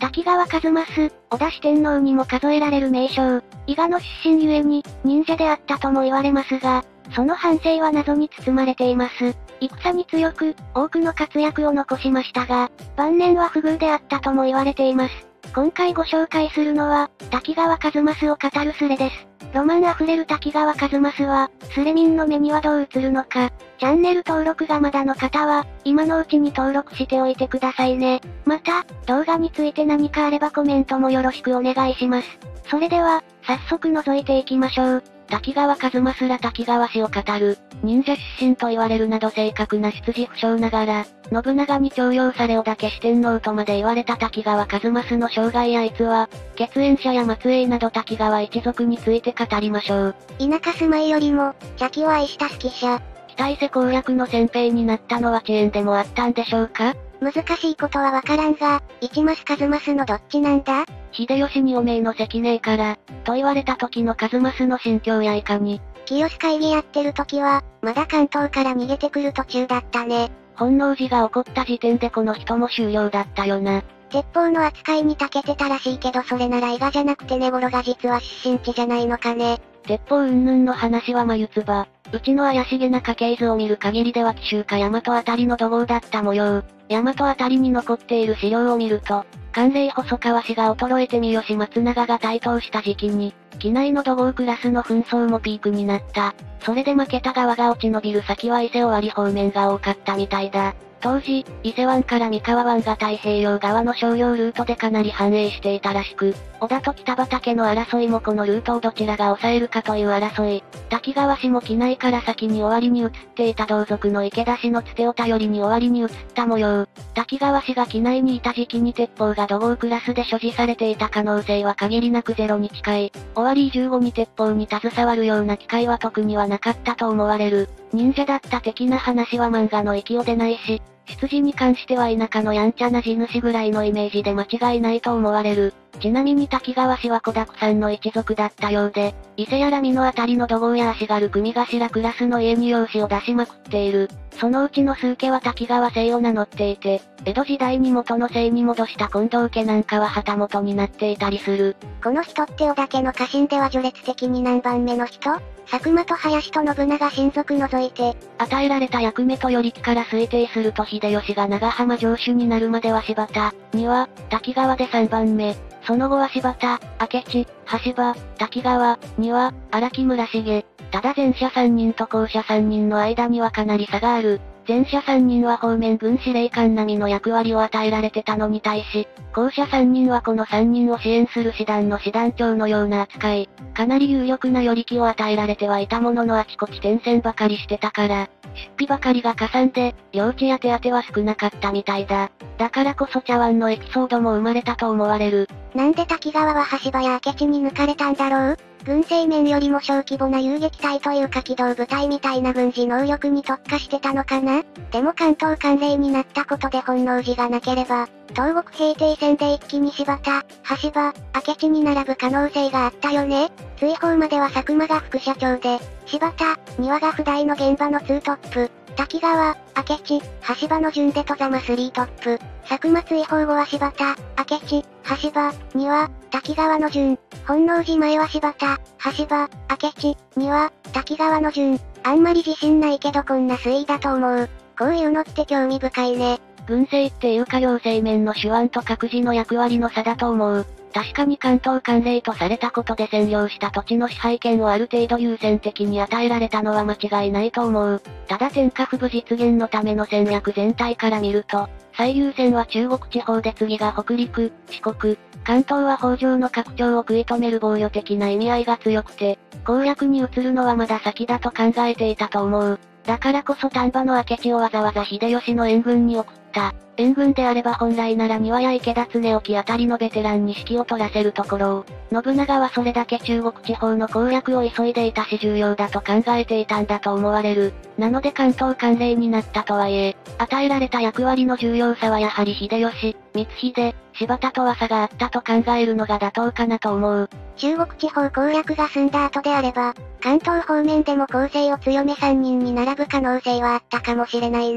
滝川一益、織田四天王にも数えられる名将、伊賀の出身ゆえに、忍者であったとも言われますが、その半生は謎に包まれています。戦に強く、多くの活躍を残しましたが、晩年は不遇であったとも言われています。今回ご紹介するのは、滝川一益を語るスレです。ロマンあふれる滝川一益は、スレ民の目にはどう映るのか、チャンネル登録がまだの方は、今のうちに登録しておいてくださいね。また、動画について何かあればコメントもよろしくお願いします。それでは、早速覗いていきましょう。 滝川一益ら滝川氏を語る、忍者出身と言われるなど正確な出自不詳ながら、信長に重用され織田家四天王とまで言われた滝川一益の生涯や逸話、血縁者や末裔など滝川一族について語りましょう。 田舎住まいよりも、邪気を愛した好き者。 北伊勢攻略の先兵になったのは遅延でもあったんでしょうか？ 難しいことはわからんが、一益一益のどっちなんだ？ 秀吉におめえの関ねえから、と言われた時の一益の心境やいかに。 清須会議やってる時は、まだ関東から逃げてくる途中だったね。 本能寺が起こった時点でこの人も終了だったよな。 鉄砲の扱いに長けてたらしいけどそれなら伊賀じゃなくて根室が実は出身地じゃないのかね。 鉄砲云々の話は眉唾。うちの怪しげな家系図を見る限りでは紀州か大和あたりの土豪だった模様。大和あたりに残っている資料を見ると、関連細川氏が衰えて三好松永が台頭した時期に、畿内の土豪クラスの紛争もピークになった。それで負けた側が落ち延びる先は伊勢尾張方面が多かったみたいだ。当時、伊勢湾から三河湾が太平洋側の商用ルートでかなり繁栄していたらしく、織田と北畠の争いもこのルートをどちらが抑えるかという争い。滝川氏も畿内から先に尾張に移っていた同族の池田氏のつてを頼りに尾張に移った模様。滝川氏が畿内にいた時期に鉄砲が土豪クラスで所持されていた可能性は限りなくゼロに近い。尾張15に鉄砲に携わるような機会は特にはなかったと思われる。忍者だった的な話は漫画の域を出ないし、出自に関しては田舎のやんちゃな地主ぐらいのイメージで間違いないと思われる。ちなみに滝川氏は子沢山の一族だったようで、伊勢やらみのあたりの土豪や足軽組頭クラスの家に養子を出しまくっている。そのうちの数家は滝川姓を名乗っていて、江戸時代に元の姓に戻した近藤家なんかは旗本になっていたりする。 この人って織田家の家臣では序列的に何番目の人？佐久間と林と信長親族除いて、 与えられた役目とよりから推定すると秀吉が長浜城主になるまでは柴田、には、滝川で3番目。その後は柴田、明智、羽柴、滝川、には、荒木村重。ただ前者3人と後者3人の間にはかなり差がある。前者3人は方面軍司令官並みの役割を与えられてたのに対し、後者3人はこの3人を支援する師団の師団長のような扱い、かなり有力な与力を与えられてはいたもののあちこち転戦ばかりしてたから、出費ばかりがかさんで、領地や手当は少なかったみたいだ。だからこそ茶碗のエピソードも生まれたと思われる。 なんで滝川は羽柴や明智に抜かれたんだろう？軍政面よりも小規模な遊撃隊というか機動部隊みたいな軍事能力に特化してたのかな？でも関東関連になったことで本能寺がなければ、東国平定戦で一気に柴田、羽柴、明智に並ぶ可能性があったよね。追放までは佐久間が副社長で、柴田、丹羽が不代の現場のツートップ。滝川、明智、羽柴の順で戸様3トップ。佐久間追放後は柴田、明智、羽柴、丹羽、滝川の順。本能寺前は柴田、羽柴、明智、丹羽、滝川の順。あんまり自信ないけどこんな推移だと思う。こういうのって興味深いね。 軍政っていうか行政面の手腕と各自の役割の差だと思う。確かに関東関連とされたことで占領した土地の支配権をある程度優先的に与えられたのは間違いないと思う。ただ天下布武実現のための戦略全体から見ると、最優先は中国地方で次が北陸、四国、関東は北条の拡張を食い止める防御的な意味合いが強くて、攻略に移るのはまだ先だと考えていたと思う。だからこそ丹波の明智をわざわざ秀吉の援軍に送った。援軍であれば本来なら丹羽や池田常興あたりのベテランに指揮を取らせるところを、信長はそれだけ中国地方の攻略を急いでいたし重要だと考えていたんだと思われる。なので関東関連になったとはいえ、与えられた役割の重要さはやはり秀吉、光秀、柴田とは差があったと考えるのが妥当かなと思う。 中国地方攻略が済んだ後であれば、関東方面でも攻勢を強め3人に並ぶ可能性はあったかもしれないね。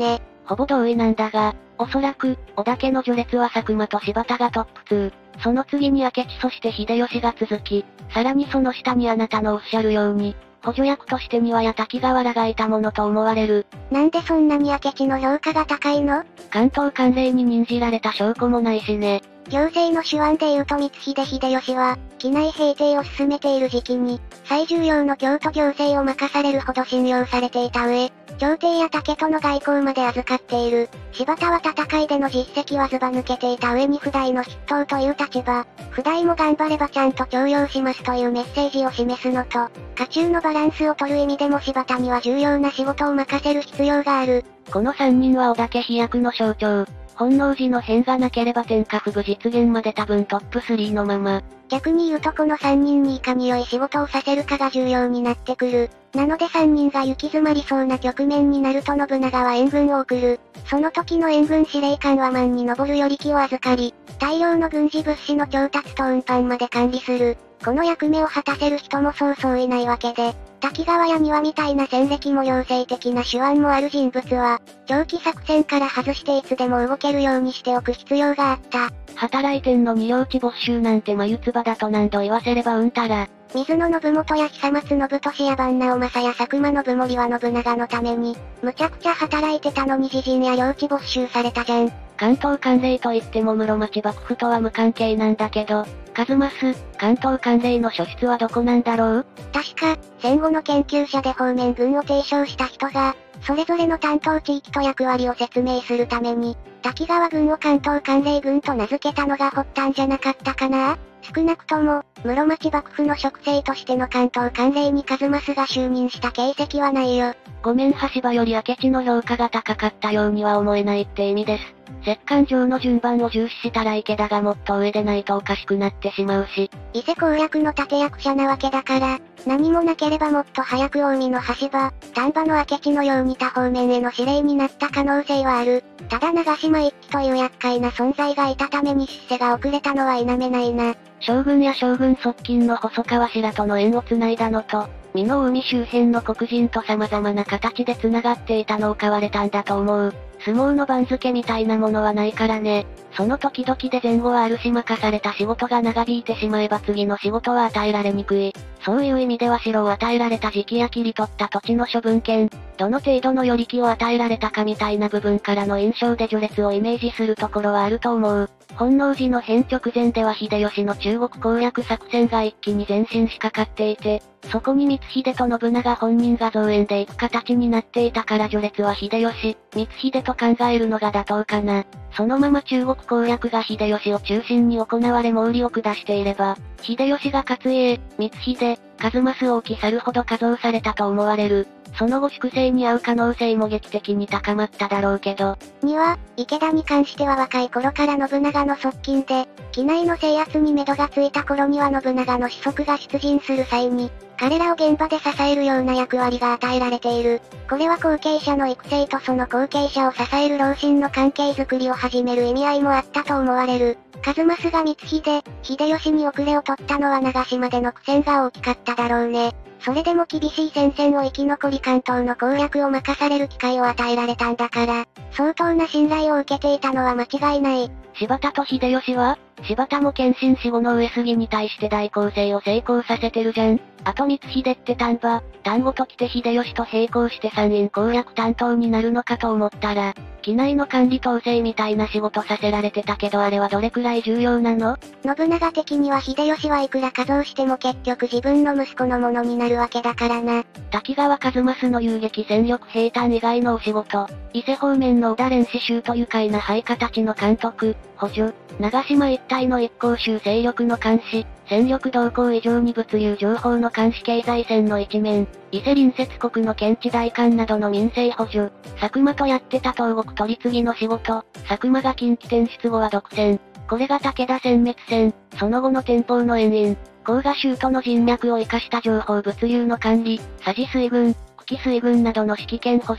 ほぼ同意なんだが、おそらく、織田家の序列は佐久間と柴田がトップ2。その次に明智そして秀吉が続き、さらにその下にあなたのおっしゃるように、補助役としてには滝川らがいたものと思われる。 なんでそんなに明智の評価が高いの？ 関東関連に任じられた証拠もないしね。 行政の手腕で言うと光秀秀吉は、畿内平定を進めている時期に、最重要の京都行政を任されるほど信用されていた上、朝廷や武との外交まで預かっている。柴田は戦いでの実績はずば抜けていた上に不代の筆頭という立場。不代も頑張ればちゃんと重用しますというメッセージを示すのと、家中のバランスを取る意味でも柴田には重要な仕事を任せる必要がある。 この3人は織田家飛躍の象徴。本能寺の変がなければ天下布武実現まで多分トップ3のまま。 逆に言うとこの3人にいかに良い仕事をさせるかが重要になってくる。なので3人が行き詰まりそうな局面になると信長は援軍を送る。その時の援軍司令官は万に上る頼木を預かり、大量の軍事物資の調達と運搬まで管理する。この役目を果たせる人もそうそういないわけで、滝川や丹羽みたいな戦歴も良性的な手腕もある人物は、長期作戦から外していつでも動けるようにしておく必要があった。 働いてんのに領地没収なんて眉唾だと何度言わせればうんたら。 水野信元や久松信俊や万直正や佐久間信盛は信長のために、むちゃくちゃ働いてたのに自陣や領地没収されたじゃん。 関東関連といっても室町幕府とは無関係なんだけど、数ます、関東関連の所出はどこなんだろう？ 確か、戦後の研究者で方面軍を提唱した人が、それぞれの担当地域と役割を説明するために、滝川軍を関東関連軍と名付けたのが発端じゃなかったかな？少なくとも、室町幕府の職勢としての関東関連に数正が就任した形跡はないよ。 ごめん羽柴より明智の評価が高かったようには思えないって意味です。折檻上の順番を重視したら池田がもっと上でないとおかしくなってしまうし。 伊勢攻略の立役者なわけだから、何もなければもっと早く近江の羽柴、丹波の明智のように他方面への指令になった可能性はある。ただ長島一揆という厄介な存在がいたために出世が遅れたのは否めないな。 将軍や将軍側近の細川氏との縁を繋いだのと、美濃海周辺の黒人と様々な形で繋がっていたのを買われたんだと思う。相撲の番付みたいなものはないからね。その時々で前後はあるし任された仕事が長引いてしまえば次の仕事は与えられにくい。そういう意味では城を与えられた時期や切り取った土地の処分権、どの程度の寄り気を与えられたかみたいな部分からの印象で序列をイメージするところはあると思う。本能寺の変直前では秀吉の中国攻略作戦が一気に前進しかかっていて、そこに光秀と信長本人が増援で行く形になっていたから序列は秀吉、光秀と考えるのが妥当かな。そのまま中国攻略が秀吉を中心に行われ毛利を下していれば、秀吉が勝家、光秀、数正大き去るほど加増されたと思われる。その後粛清に遭う可能性も劇的に高まっただろうけど。 池田に関しては若い頃から信長の側近で、畿内の制圧に目処がついた頃には信長の子息が出陣する際に、彼らを現場で支えるような役割が与えられている。これは後継者の育成とその後継者を支える老臣の関係づくりを始める意味合いもあったと思われる。数正が光秀、秀吉に遅れを取ったのは長島での苦戦が大きかっただろうね。それでも厳しい戦線を生き残り関東の攻略を任される機会を与えられたんだから、相当な信頼を受けていたのは間違いない。 柴田と秀吉は柴田も謙信死後の上杉に対して大攻勢を成功させてるじゃん。あと光秀って丹波、丹後と来て秀吉と並行して山陰攻略担当になるのかと思ったら、畿内の管理統制みたいな仕事させられてたけどあれはどれくらい重要なの？ 信長的には秀吉はいくら加増しても結局自分の息子のものになるわけだからな。 滝川一正の遊撃戦力兵隊以外のお仕事、伊勢方面の小田連刺繍と愉快な配下たちの監督、補助、長島一帯の一向州勢力の監視、戦力動向以上に物流情報の監視経済線の一面、伊勢隣接国の県知代官などの民生補助、佐久間とやってた東国取り次ぎの仕事、佐久間が近畿転出後は独占。これが武田殲滅戦、その後の天保の援引、甲賀州との人脈を生かした情報物流の管理、佐治水軍、久喜水軍などの指揮権保持、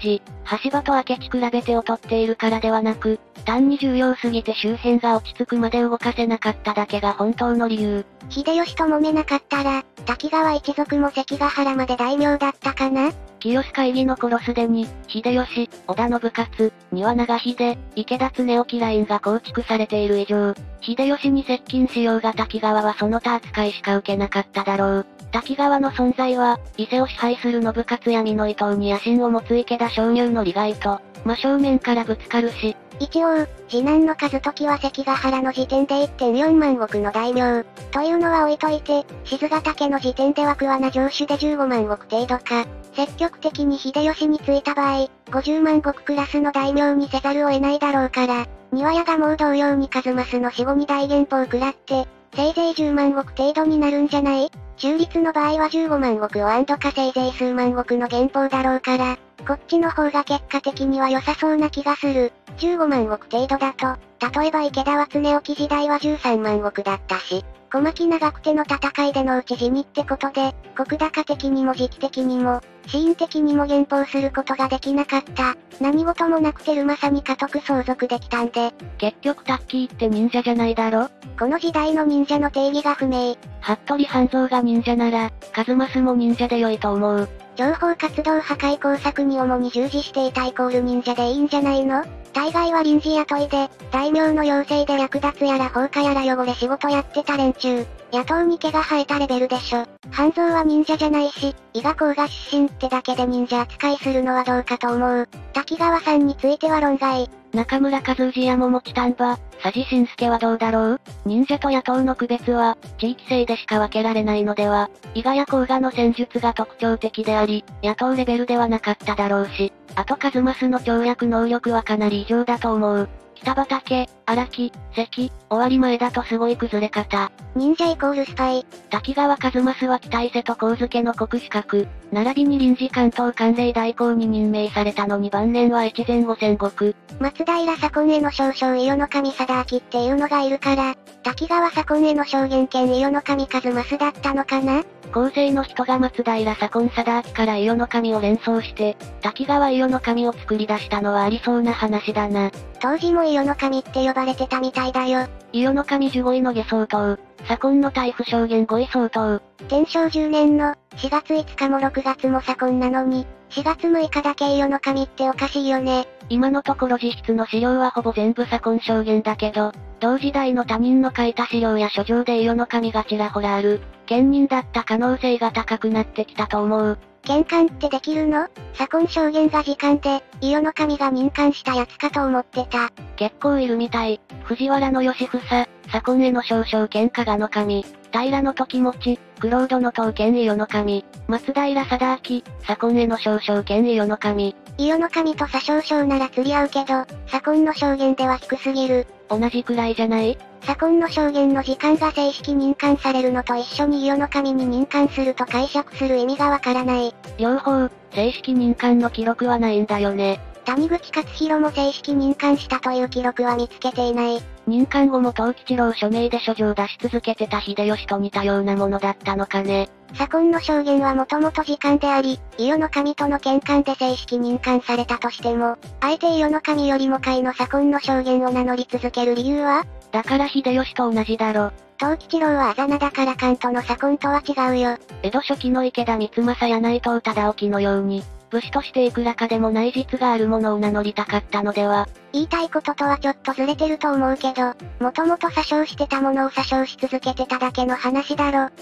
羽柴と明智比べて劣っているからではなく、単に重要すぎて周辺が落ち着くまで動かせなかっただけが本当の理由。 秀吉と揉めなかったら、滝川一族も関ヶ原まで大名だったかな？ 清須会議の頃すでに、秀吉、織田信雄、丹羽長秀、池田恒興ラインが構築されている以上、秀吉に接近しようが滝川はその他扱いしか受けなかっただろう。滝川の存在は、伊勢を支配する信雄や美濃伊東に野心を持つ池田鍾乳の利害と、真正面からぶつかるし、 一応、次男の和時は関ヶ原の時点で 1.4 万石の大名。というのは置いといて、静ヶ岳の時点では桑名城主で15万石程度か。積極的に秀吉についた場合、50万石クラスの大名にせざるを得ないだろうから、丹羽屋がもう同様に数増の死後に大減俸を食らって、せいぜい10万石程度になるんじゃない？中立の場合は15万石を安堵かせいぜい数万石の減俸だろうから、こっちの方が結果的には良さそうな気がする。15万石程度だと、例えば池田は常興時代は13万石だったし、小牧長久手の戦いでの討ち死にってことで、石高的にも時期的にも、シーン的にも減俸することができなかった。何事もなくてるまさに家督相続できたんで。 結局タッキーって忍者じゃないだろ？ この時代の忍者の定義が不明。 服部半蔵が忍者なら、数増も忍者で良いと思う。 情報活動破壊工作に主に従事していたイコール忍者でいいんじゃないの？大概は臨時雇いで、大名の要請で略奪やら放火やら汚れ仕事やってた連中。野党に毛が生えたレベルでしょ。半蔵は忍者じゃないし、伊賀甲賀出身ってだけで忍者扱いするのはどうかと思う。滝川さんについては論外。 中村和氏や桃地丹波、佐治信介はどうだろう？忍者と野党の区別は、地域性でしか分けられないのでは。伊賀や甲賀の戦術が特徴的であり、野党レベルではなかっただろうし、あと数増の跳躍能力はかなり異常だと思う。北畠、荒木、関、終わり前だとすごい崩れ方。 忍者イコールスパイ。 滝川一益は北伊勢と神付の国資格、並びに臨時関東管領代行に任命されたのに晩年は越前後戦国。 松平左近への少将伊予の神貞明っていうのがいるから、滝川左近への証言権伊予の神一益だったのかな？ 後世の人が松平左近貞明から伊予の神を連想して、滝川伊予の神を作り出したのはありそうな話だな。 当時も伊予の神って呼ばれてたみたいだよ。 伊予の神15位の下相当。左近の大夫証言5位相当。 天正10年の4月5日も6月も左近なのに、4月6日だけ伊予の神っておかしいよね。 今のところ実質の資料はほぼ全部左近証言だけど、同時代の他人の書いた資料や書状で伊予の神がちらほらある。兼任だった可能性が高くなってきたと思う。 見官ってできるの？左近証言が時間で、伊予の神が任官したやつかと思ってた。 結構いるみたい。藤原義房、左近への少将兼加賀の神、平の時持、九郎の刀兼伊予の神、松平貞明、左近への少将兼伊予の神。 伊予の神と左少将なら釣り合うけど、左近の証言では低すぎる。 同じくらいじゃない？ 左近の証言の時間が正式任官されるのと一緒に伊予の神に任官すると解釈する意味がわからない。 両方、正式任官の記録はないんだよね。 谷口勝弘も正式任官したという記録は見つけていない。 任官後も藤吉郎署名で書状を出し続けてた秀吉と似たようなものだったのかね。 左近の証言はもともと時間であり、伊予の神との見官で正式任官されたとしても、あえて伊予の神よりも甲斐の左近の証言を名乗り続ける理由は？ だから秀吉と同じだろ。 藤吉郎はあざ名だから関東の左近とは違うよ。 江戸初期の池田光政や内藤忠興のように、武士としていくらかでもない実があるものを名乗りたかったのでは。 言いたいこととはちょっとずれてると思うけど、もともと詐称してたものを詐称し続けてただけの話だろ。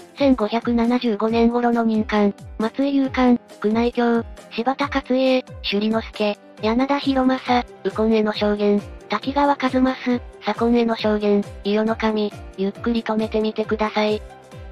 1575年頃の任官、松井雄官、宮内卿、柴田勝家、首里之助、柳田博正、右近への証言、滝川一益、左近への証言、伊予の神、ゆっくり止めてみてください。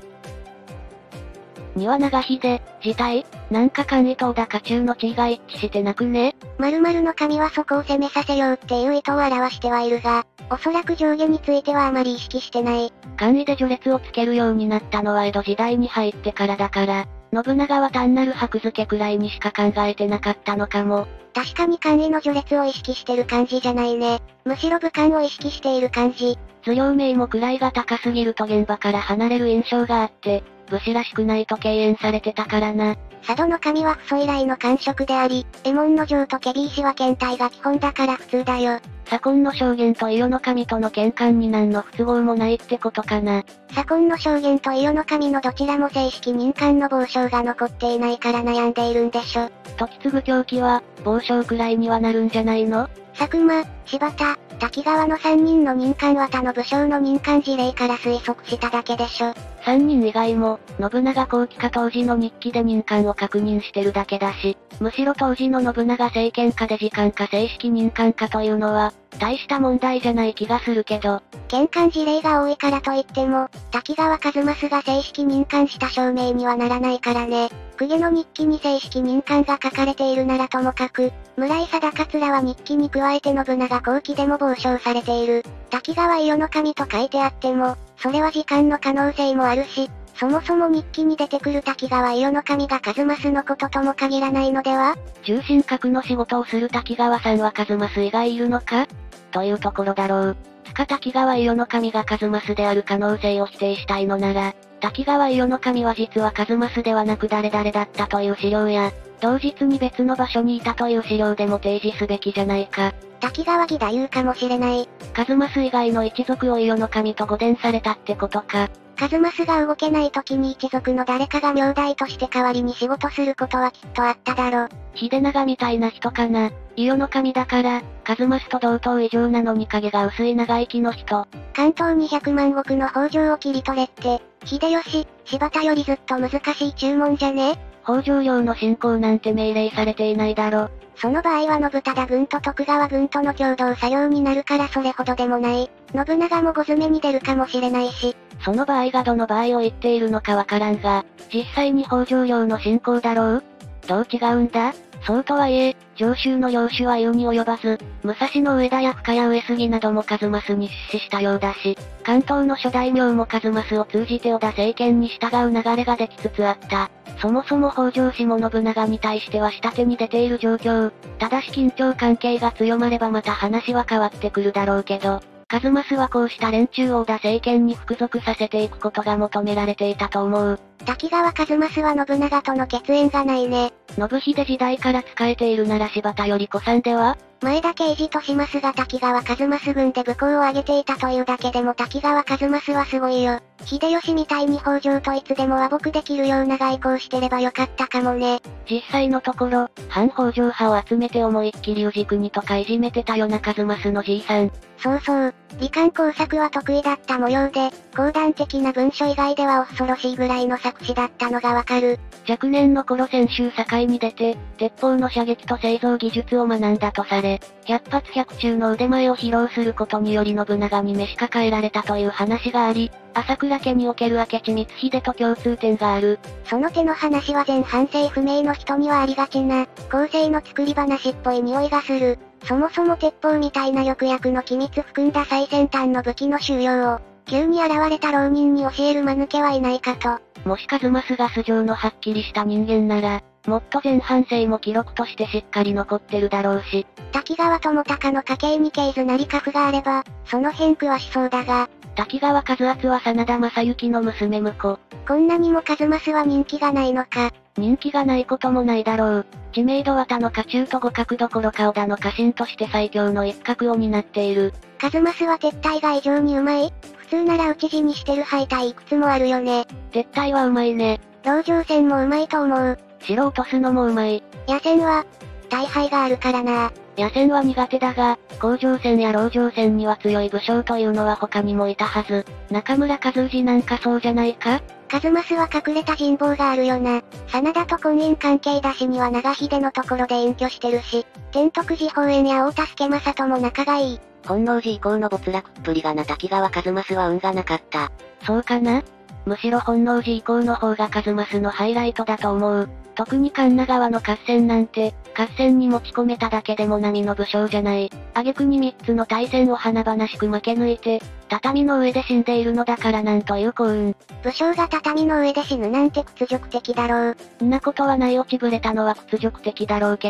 丹羽長秀、自体、なんか官位等だか中の地位が一致してなくね？ 〇〇の神はそこを攻めさせようっていう意図を表してはいるが、おそらく上下についてはあまり意識してない。 官位で序列をつけるようになったのは江戸時代に入ってからだから、信長は単なる箔付けくらいにしか考えてなかったのかも。 確かに官位の序列を意識してる感じじゃないね。むしろ武官を意識している感じ。 図領名も位が高すぎると現場から離れる印象があって、 武士らしくないと敬遠されてたからな。 佐渡の神は父祖以来の官職であり、右門の城と検非違使は検体が基本だから普通だよ。 左近の証言と伊予の神との見解に何の不都合もないってことかな。 左近の証言と伊予の神のどちらも正式任官の傍聴が残っていないから悩んでいるんでしょ。 時継狂気は、傍聴くらいにはなるんじゃないの？ 佐久間、柴田、滝川の3人の任官は他の武将の任官事例から推測しただけでしょ。 3人以外も、信長後期か当時の日記で任官を確認してるだけだし、むしろ当時の信長政権下で時間か正式任官かというのは、大した問題じゃない気がするけど。 見官事例が多いからといっても、滝川一益が正式任官した証明にはならないからね。公家の日記に正式任官が書かれているならともかく、村井貞勝は日記に加えて信長後期でも傍聴されている。滝川伊予の神と書いてあっても、それは時間の可能性もあるし、そもそも日記に出てくる滝川伊予の神が一益のこととも限らないのでは？ 中心閣の仕事をする滝川さんは一益以外いるのか？というところだろう。滝川伊予の神が一益である可能性を否定したいのなら、滝川伊予の神は実は一益ではなく誰々だったという資料や、同日に別の場所にいたという資料でも提示すべきじゃないか。 滝川義太夫かもしれない。 一益以外の一族を伊予の神と誤伝されたってことか。 一益が動けない時に一族の誰かが名代として代わりに仕事することはきっとあっただろ。 秀長みたいな人かな。伊予の神だから、一益と同等以上なのに影が薄い長生きの人。 関東200万石の北条を切り取れって、秀吉、柴田よりずっと難しい注文じゃね？ 北条領の侵攻なんて命令されていないだろ。 その場合は信忠軍と徳川軍との共同作業になるからそれほどでもない。信長も5詰めに出るかもしれないし。 その場合がどの場合を言っているのかわからんが、実際に北条領の侵攻だろう？どう違うんだ？そうとはいえ、上州の領主は言うに及ばず、武蔵の上田や深谷上杉なども一益に出資したようだし、関東の諸大名も一益を通じて織田政権に従う流れができつつあった。そもそも北条氏も信長に対しては下手に出ている状況。ただし緊張関係が強まればまた話は変わってくるだろうけど、一益はこうした連中を織田政権に服属させていくことが求められていたと思う。 滝川一益は信長との血縁がないね。 信秀時代から仕えているなら柴田より子さんでは？ 前田慶次としますが滝川一益軍で武功を挙げていたというだけでも滝川一益はすごいよ。秀吉みたいに北条といつでも和睦できるような外交してればよかったかもね。 実際のところ、反北条派を集めて思いっきり氏国とかいじめてたよな一益のじいさん。 そうそう、理官工作は得意だった模様で、講談的な文書以外では恐ろしいぐらいの作詞だったのがわかる。 若年の頃泉州境に出て、鉄砲の射撃と製造技術を学んだとされ、百発百中の腕前を披露することにより信長に召し抱えられたという話があり、朝倉家における明智光秀と共通点がある。 その手の話は全反省不明の人にはありがちな、後世の作り話っぽい匂いがする。そもそも鉄砲みたいな抑薬の機密含んだ最先端の武器の収容を、急に現れた浪人に教える間抜けはいないかと。 もし一益が素性のはっきりした人間なら、もっと前半生も記録としてしっかり残ってるだろうし。 滝川智隆の家系に系図なり家譜があれば、その辺詳しそうだが。 滝川一益は真田正幸の娘婿。 こんなにも一益は人気がないのか。 人気がないこともないだろう。知名度は他の家中と互角どころか織田の家臣として最強の一角を担っている。 一益は撤退が異常にうまい？普通なら討ち死にしてる敗退いくつもあるよね。 撤退はうまいね。 籠城戦もうまいと思う。 城落とすのもうまい。 野戦は、大敗があるからな。 野戦は苦手だが、甲状戦や籠城戦には強い武将というのは他にもいたはず。中村和氏なんかそうじゃないか？ 一益は隠れた人望があるよな。真田と婚姻関係だしには長秀のところで隠居してるし、天徳寺法園や大田助政とも仲がいい。 本能寺以降の没落っぷりがな滝川一益は運がなかった。 そうかな？むしろ本能寺以降の方が一益のハイライトだと思う。特に神奈川の合戦なんて、合戦に持ち込めただけでも並の武将じゃない。挙句に3つの大戦を華々しく負け抜いて、畳の上で死んでいるのだからなんという幸運。 武将が畳の上で死ぬなんて屈辱的だろう。 んなことはない落ちぶれたのは屈辱的だろうけど、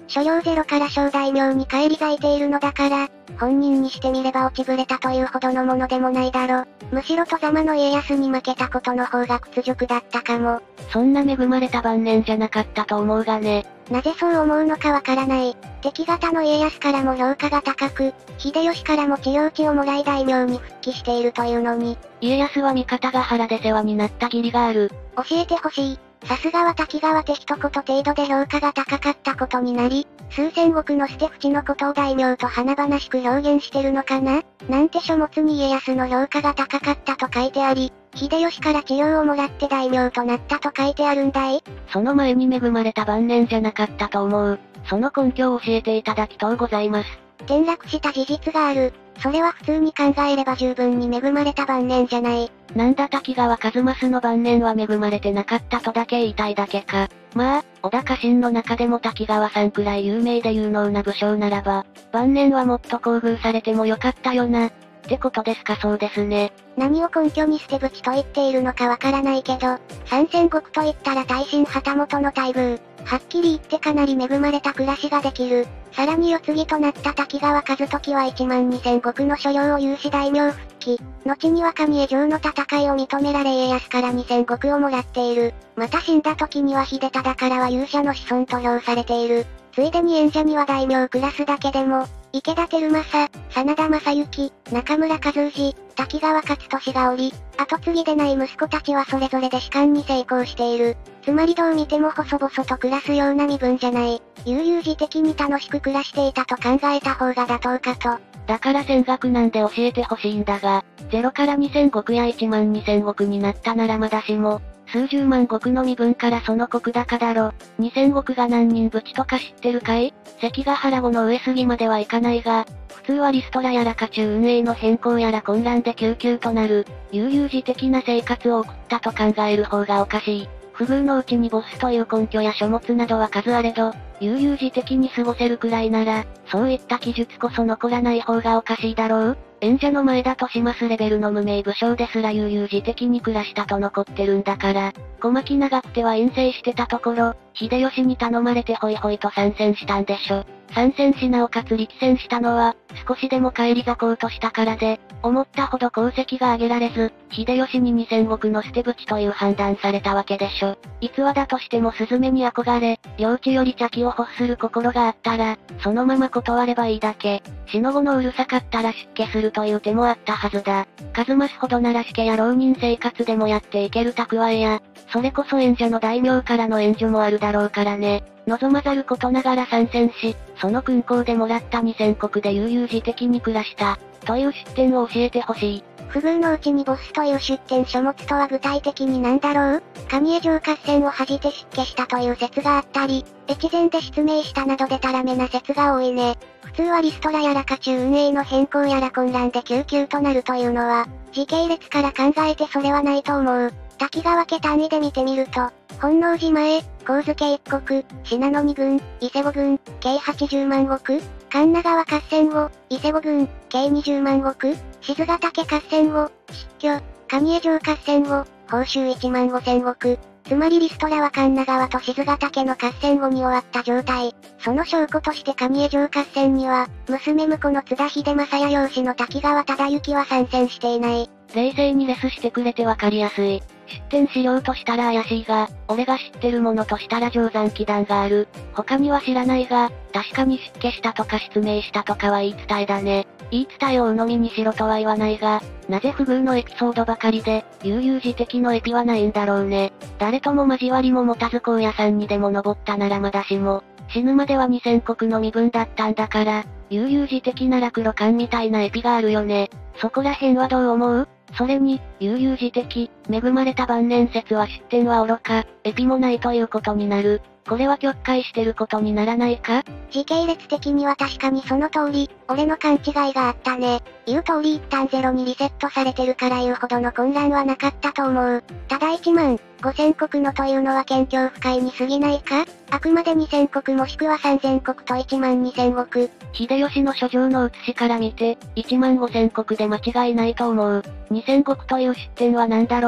所領ゼロから小大名に返り咲いているのだから、本人にしてみれば落ちぶれたというほどのものでもないだろ。むしろ外様の家康に負けたことの方が屈辱だったかも。 そんな恵まれた晩年じゃなかったと思うがね。 なぜそう思うのかわからない。敵方の家康からも評価が高く、秀吉からも知領地をもらい大名に復帰しているというのに。 家康は味方が原で世話になった義理がある。 教えてほしい。さすがは滝川って一言程度で評価が高かったことになり、数千石の捨て淵のことを大名と華々しく表現してるのかな。なんて書物に家康の評価が高かったと書いてあり、秀吉から知領をもらって大名となったと書いてあるんだい。 その前に恵まれた晩年じゃなかったと思う。その根拠を教えていただきとうございます。 転落した事実がある。それは普通に考えれば十分に恵まれた晩年じゃない。 なんだ滝川一益の晩年は恵まれてなかったとだけ言いたいだけか。まあ、織田家臣の中でも滝川さんくらい有名で有能な武将ならば、晩年はもっと厚遇されてもよかったよな。ってことですか。そうですね。 何を根拠に捨て淵と言っているのかわからないけど、三千石と言ったら大臣旗本の待遇。はっきり言ってかなり恵まれた暮らしができる。さらに世継ぎとなった滝川一時は12000石の所領を有し大名復帰。後には上江城の戦いを認められ家康から2000石をもらっている。また死んだ時には秀忠からは勇者の子孫と評されている。ついでに縁者には大名クラスだけでも、池田輝政、真田正幸、中村和氏、滝川勝利がおり、後継ぎでない息子たちはそれぞれで仕官に成功している。つまりどう見ても細々と暮らすような身分じゃない。悠々自適に楽しく暮らしていたと考えた方が妥当かと。 だから戦学なんで教えてほしいんだが、0から2000石や12000石になったならまだしも、数十万石の身分からその石高だろ。2000石が何人淵とか知ってるかい？関ヶ原後の上杉まではいかないが、普通はリストラやら家中運営の変更やら混乱で救急となる、悠々自適な生活を送ったと考える方がおかしい。不遇のうちにボスという根拠や書物などは数あれど、悠々自適に過ごせるくらいなら、そういった記述こそ残らない方がおかしいだろう？演者の前だとしますレベルの無名武将ですら悠々自適に暮らしたと残ってるんだから、小牧長久手は陰性してたところ、秀吉に頼まれてホイホイと参戦したんでしょ。参戦しなおかつ力戦したのは、少しでも返り咲こうとしたからで、思ったほど功績が挙げられず、秀吉に2000石の捨て淵という判断されたわけでしょ。逸話だとしてもスズメに憧れ、領地より茶器を欲する心があったら、そのまま断ればいいだけ。死の後のうるさかったら出家するという手もあったはずだ。数増すほどなら死家や浪人生活でもやっていける蓄えや、それこそ縁者の大名からの援助もあるだろうからね。望まざることながら参戦し、その勲功でもらった2000石で悠々自適に暮らした、という出典を教えてほしい。 不遇のうちにボスという出典書物とは具体的に何だろう？上江城合戦を恥じて出家したという説があったり、越前で失明したなどでたらめな説が多いね。普通はリストラやら家中運営の変更やら混乱で救急となるというのは、時系列から考えてそれはないと思う。滝川家単位で見てみると、本能寺前、上野一国、信濃二軍、伊勢五軍、計80万石、神奈川合戦後、伊勢五軍、計20万石、静ヶ岳合戦後、失去、上江城合戦後、報酬1万5000石。つまりリストラは神奈川と静ヶ岳の合戦後に終わった状態。その証拠として上江城合戦には、娘婿の津田秀政や養子の滝川忠之は参戦していない。 冷静にレスしてくれてわかりやすい。出典資料としたら怪しいが、俺が知ってるものとしたら定山祈願がある。他には知らないが、確かに出家したとか失明したとかは言い伝えだね。言い伝えを鵜呑みにしろとは言わないが、なぜ不遇のエピソードばかりで、悠々自適のエピはないんだろうね。誰とも交わりも持たず高野山にでも登ったならまだしも、死ぬまでは2000石の身分だったんだから、悠々自適なら黒缶みたいなエピがあるよね。そこら辺はどう思う？それに、悠々自適、恵まれた晩年説は出典は愚か、エピもないということになる。これは曲解してることにならないか？ 時系列的には確かにその通り、俺の勘違いがあったね。言う通り一旦ゼロにリセットされてるから言うほどの混乱はなかったと思う。ただ1万5000石のというのは謙虚不快に過ぎないか？あくまで2000石もしくは3000石と1万2000石。 秀吉の書状の写しから見て、1万5000石で間違いないと思う。2000石という出典は何だろう？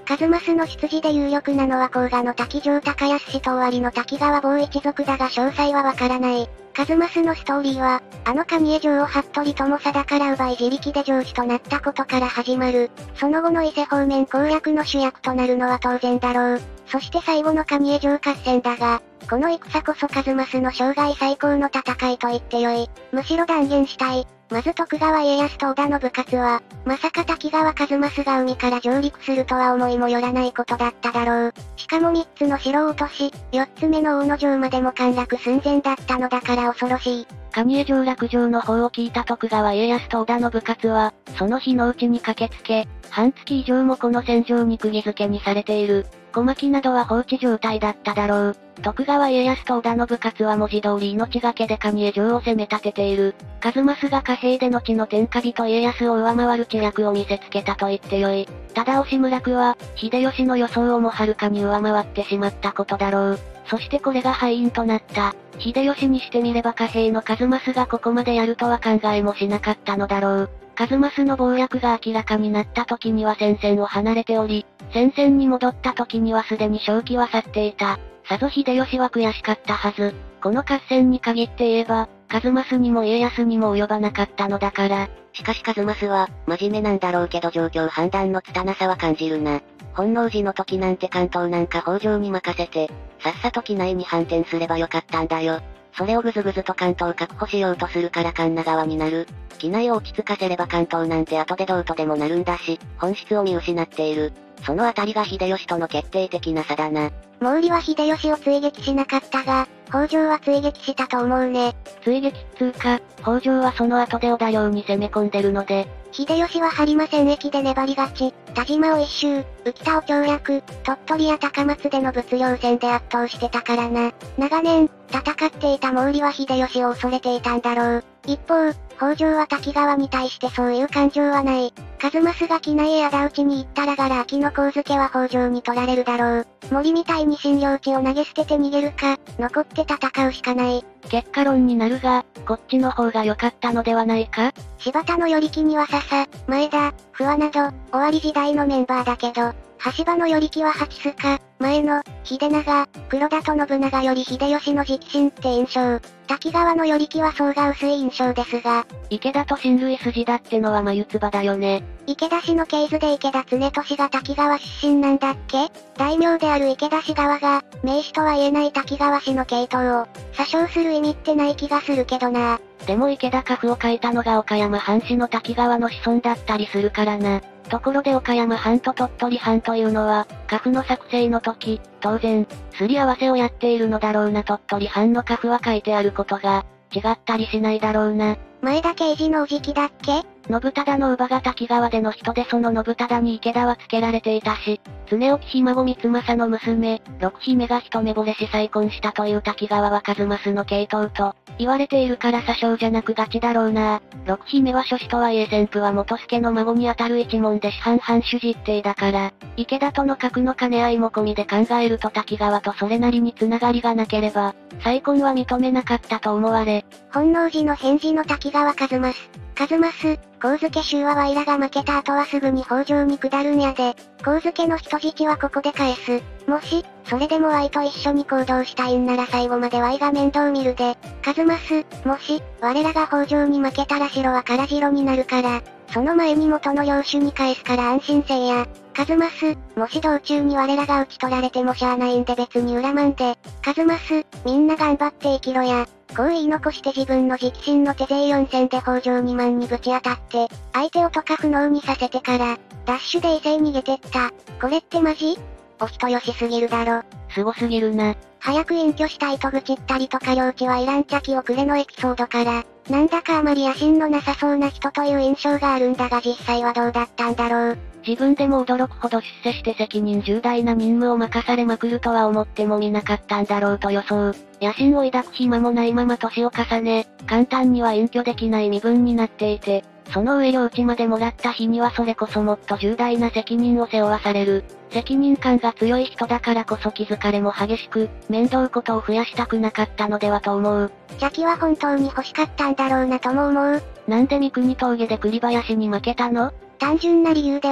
数正の出自で有力なのは甲賀の滝城高安氏と尾張の滝川坊一族だが詳細はわからない。数正のストーリーは、蟹江城を服部友貞から奪い自力で城主となったことから始まる。その後の伊勢方面攻略の主役となるのは当然だろう。そして最後の蟹江城合戦だが、この戦こそ数正の生涯最高の戦いと言ってよい。むしろ断言したい。まず徳川家康と織田信勝は、まさか滝川一正が海から上陸するとは思いもよらないことだっただろう。しかも3つの城を落とし、4つ目の大野城までも陥落寸前だったのだから恐ろしい。 蟹江城落城の方を聞いた徳川家康と織田信勝は、その日のうちに駆けつけ、半月以上もこの戦場に釘付けにされている。小牧などは放置状態だっただろう。徳川家康と織田信勝は文字通り命がけで蟹江城を攻め立てている。数正が貨幣で後の天下人家康を上回る知略を見せつけたと言ってよい。ただ押村区は、秀吉の予想をもはるかに上回ってしまったことだろう。そしてこれが敗因となった。秀吉にしてみれば貨幣の数正がここまでやるとは考えもしなかったのだろう。数正の謀略が明らかになった時には戦線を離れており、戦線に戻った時にはすでに正気は去っていた。さぞ秀吉は悔しかったはず。この合戦に限って言えば、数正にも家康にも及ばなかったのだから。 しかし数正は、真面目なんだろうけど状況判断の拙さは感じるな。本能寺の時なんて関東なんか北条に任せて、さっさと機内に反転すればよかったんだよ。それをぐずぐずと関東を確保しようとするから神奈川になる。機内を落ち着かせれば関東なんて後でどうとでもなるんだし、本質を見失っている。そのあたりが秀吉との決定的な差だな。 毛利は秀吉を追撃しなかったが、北条は追撃したと思うね。 追撃っつうか、北条はその後で織田領に攻め込んでるので、 秀吉は播磨戦役で粘り勝ち、田島を一周、浮田を調略、鳥取や高松での物量戦で圧倒してたからな。長年、戦っていた毛利は秀吉を恐れていたんだろう。一方、北条は滝川に対してそういう感情はない。数正が機内へ仇討ちに行ったらがら秋の神付は北条に取られるだろう。森みたいに診療地を投げ捨てて逃げるか、残って戦うしかない。 結果論になるが、こっちの方が良かったのではないか？ 柴田の頼木には笹、前田、不破など、尾張時代のメンバーだけど、羽柴の頼木は八須賀、前野、秀長、黒田と信長より秀吉の直心って印象。滝川の頼木は層が薄い印象ですが、 池田と親類筋だってのは眉唾だよね。 池田氏の系図で池田恒俊が滝川出身なんだっけ？大名である池田氏側が、名士とは言えない滝川氏の系統を、詐称する意味ってない気がするけどな。 でも池田家譜を書いたのが岡山藩士の滝川の子孫だったりするからな。ところで岡山藩と鳥取藩というのは、家譜の作成の時、当然、すり合わせをやっているのだろうな。鳥取藩の家譜は書いてあることが、違ったりしないだろうな。 前田慶次のおじきだっけ？ 信忠の乳母が滝川での人でその信忠に池田は付けられていたし、常置ひ孫光政の娘、六姫が一目惚れし再婚したという滝川は数正の系統と、言われているから詐称じゃなくガチだろうな。六姫は諸子とはいえ先父は元助の孫にあたる一門で師範藩主実弟だから、池田との格の兼ね合いも込みで考えると滝川とそれなりにつながりがなければ、再婚は認めなかったと思われ。 本能寺の返事の滝川一正。一正、神付衆はワイらが負けた後はすぐに北条に下るんやで、神付の人質はここで返す。もし、それでもワイと一緒に行動したいんなら最後までワイが面倒見るで。一正、もし、我らが北条に負けたら城は唐城になるから、その前に元の領主に返すから安心せいや。一正、もし道中に我らが討ち取られてもしゃあないんで別に恨まんで。一正、みんな頑張って生きろや。こう言い残して自分の直心の手勢4戦で北条2万にぶち当たって、相手をとか不能にさせてから、ダッシュで伊勢へ逃げてった。これってマジ？お人よしすぎるだろ。 すごすぎるな。 早く隠居した糸口ったりとか領地はいらん茶気遅れのエピソードから、なんだかあまり野心のなさそうな人という印象があるんだが実際はどうだったんだろう。 自分でも驚くほど出世して責任重大な任務を任されまくるとは思ってもみなかったんだろうと予想。野心を抱く暇もないまま年を重ね、簡単には隠居できない身分になっていて、その上領地までもらった日にはそれこそもっと重大な責任を背負わされる。責任感が強い人だからこそ気疲れも激しく、面倒ことを増やしたくなかったのではと思う。 邪気は本当に欲しかったんだろうなとも思う。 なんで三国峠で栗林に負けたの？ 単純な理由では、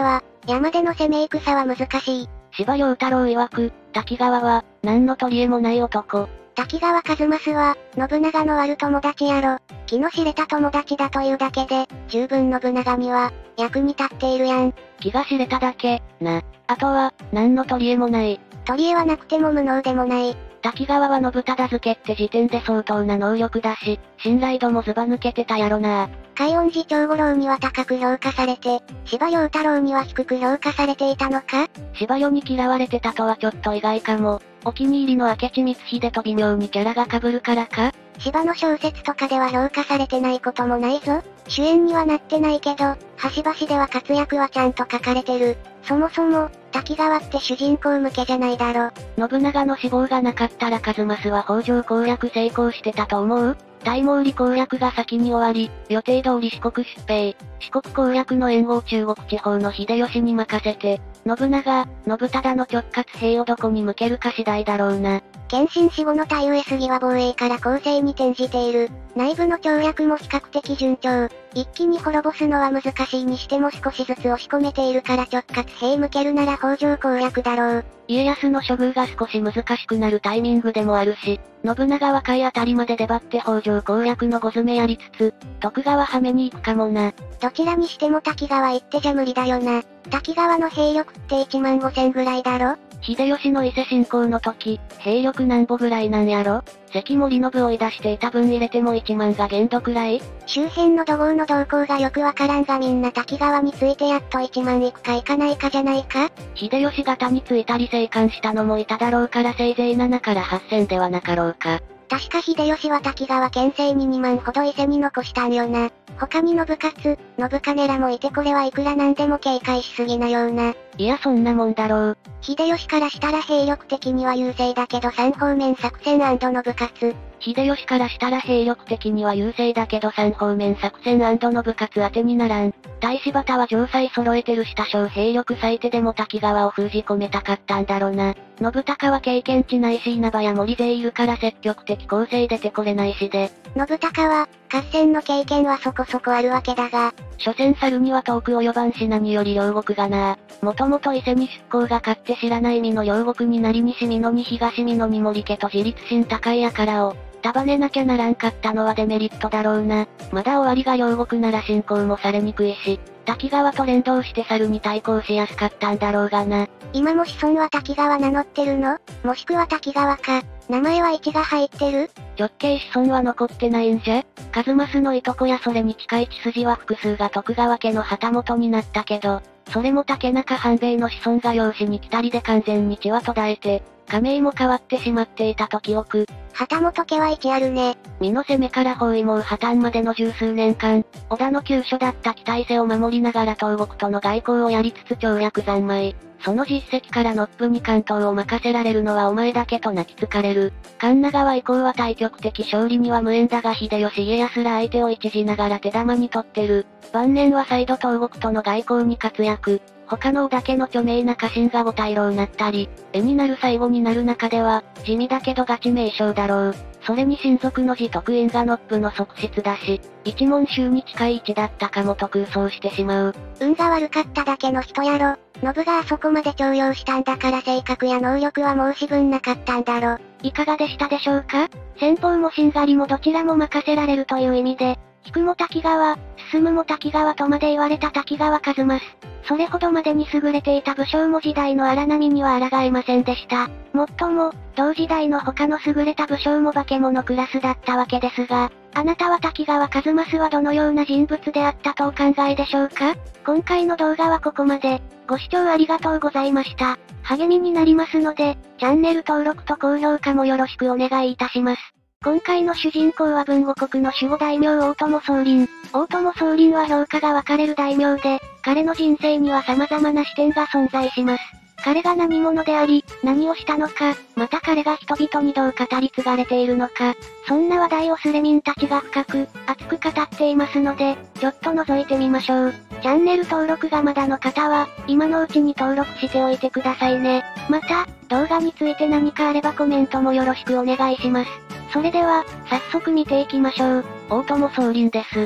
山での攻め戦は難しい。 司馬遼太郎曰く、滝川は、何の取り柄もない男。 滝川一益は、信長の悪友達やろ。気の知れた友達だというだけで、十分信長には、役に立っているやん。 気が知れただけ、な。あとは、何の取り柄もない。 取り柄はなくても無能でもない。 滝川は信忠付けって時点で相当な能力だし、信頼度もずば抜けてたやろな。 海恩寺長五郎には高く評価されて、司馬遼太郎には低く評価されていたのか？ 司馬遼に嫌われてたとはちょっと意外かも。お気に入りの明智光秀と微妙にキャラが被るからか？ 司馬の小説とかでは評価されてないこともないぞ。主演にはなってないけど、端々では活躍はちゃんと書かれてる。そもそも、滝川って主人公向けじゃないだろ。 信長の死亡がなかったら数正は北条攻略成功してたと思う？大毛利攻略が先に終わり、予定通り四国出兵。四国攻略の援護を中国地方の秀吉に任せて、信長、信忠の直轄兵をどこに向けるか次第だろうな。 謙信死後の対上杉は防衛から攻勢に転じている。内部の跳躍も比較的順調。一気に滅ぼすのは難しいにしても少しずつ押し込めているから直轄兵向けるなら北条攻略だろう。 家康の処遇が少し難しくなるタイミングでもあるし、信長は下位あたりまで粘って北条攻略の5詰めやりつつ、徳川はめに行くかもな。 どちらにしても滝川行ってじゃ無理だよな。滝川の兵力って1万5000ぐらいだろ？ 秀吉の伊勢侵攻の時、兵力何歩ぐらいなんやろ？関森信追い出していた分入れても1万が限度くらい？ 周辺の怒号の動向がよくわからんがみんな滝川についてやっと1万いくかいかないかじゃないか？ 秀吉型についたり生還したのもいただろうからせいぜい7から8000ではなかろうか。 確か秀吉は滝川県政に2万ほど伊勢に残したんよな。他に信勝、信金らもいてこれはいくらなんでも警戒しすぎなような。 いやそんなもんだろう。 秀吉からしたら兵力的には優勢だけど3方面作戦&信勝。 秀吉からしたら兵力的には優勢だけど3方面作戦&信勝当てにならん。大柴田は城塞揃えてるし多少兵力割いてでも滝川を封じ込めたかったんだろな。信孝は経験値ないし稲葉や森勢いるから積極的攻勢出てこれないしで。 信孝は、合戦の経験はそこそこあるわけだが。 所詮猿には遠く及ばんし何より両国がな。もともと伊勢に出向が勝って知らない身の両国になり西美濃に東美濃に森家と自立心高いやからを。束ねなきゃならんかったのはデメリットだろうな。まだ終わりが両国なら侵攻もされにくいし、滝川と連動して猿に対抗しやすかったんだろうがな。 今も子孫は滝川名乗ってるの？もしくは滝川か。名前は1が入ってる？ 直系子孫は残ってないんじゃ？数正のいとこやそれに近い血筋は複数が徳川家の旗本になったけど、それも竹中半兵衛の子孫が養子に来たりで完全に血は途絶えて、家名も変わってしまっていたと記憶。 旗本家は1あるね。 美濃攻めから包囲網破綻までの十数年間、織田の急所だった北伊勢を守りながら東国との外交をやりつつ調略三昧。その実績からノップに関東を任せられるのはお前だけと泣きつかれる。神奈川以降は対極的勝利には無縁だが秀吉家康ら相手を一時ながら手玉に取ってる。晩年は再度東国との外交に活躍。他の織田家の著名な家臣が五大老なったり、絵になる最後になる中では、地味だけどガチ名将だろう。それに親族の自得因がノップの側室だし、一門衆に近い位置だったかもと空想してしまう。 運が悪かっただけの人やろ。信があそこまで重用したんだから性格や能力は申し分なかったんだろ。 いかがでしたでしょうか？先方もしんがりもどちらも任せられるという意味で、引くも滝川、進むも滝川とまで言われた滝川一益。それほどまでに優れていた武将も時代の荒波には抗えませんでした。もっとも、同時代の他の優れた武将も化け物クラスだったわけですが、あなたは滝川一益はどのような人物であったとお考えでしょうか？今回の動画はここまで。ご視聴ありがとうございました。励みになりますので、チャンネル登録と高評価もよろしくお願いいたします。今回の主人公は豊後国の守護大名大友宗麟。大友宗麟は評価が分かれる大名で、彼の人生には様々な視点が存在します。彼が何者であり、何をしたのか、また彼が人々にどう語り継がれているのか、そんな話題をスレミンたちが深く、熱く語っていますので、ちょっと覗いてみましょう。チャンネル登録がまだの方は、今のうちに登録しておいてくださいね。また、動画について何かあればコメントもよろしくお願いします。それでは、早速見ていきましょう。大友宗麟です。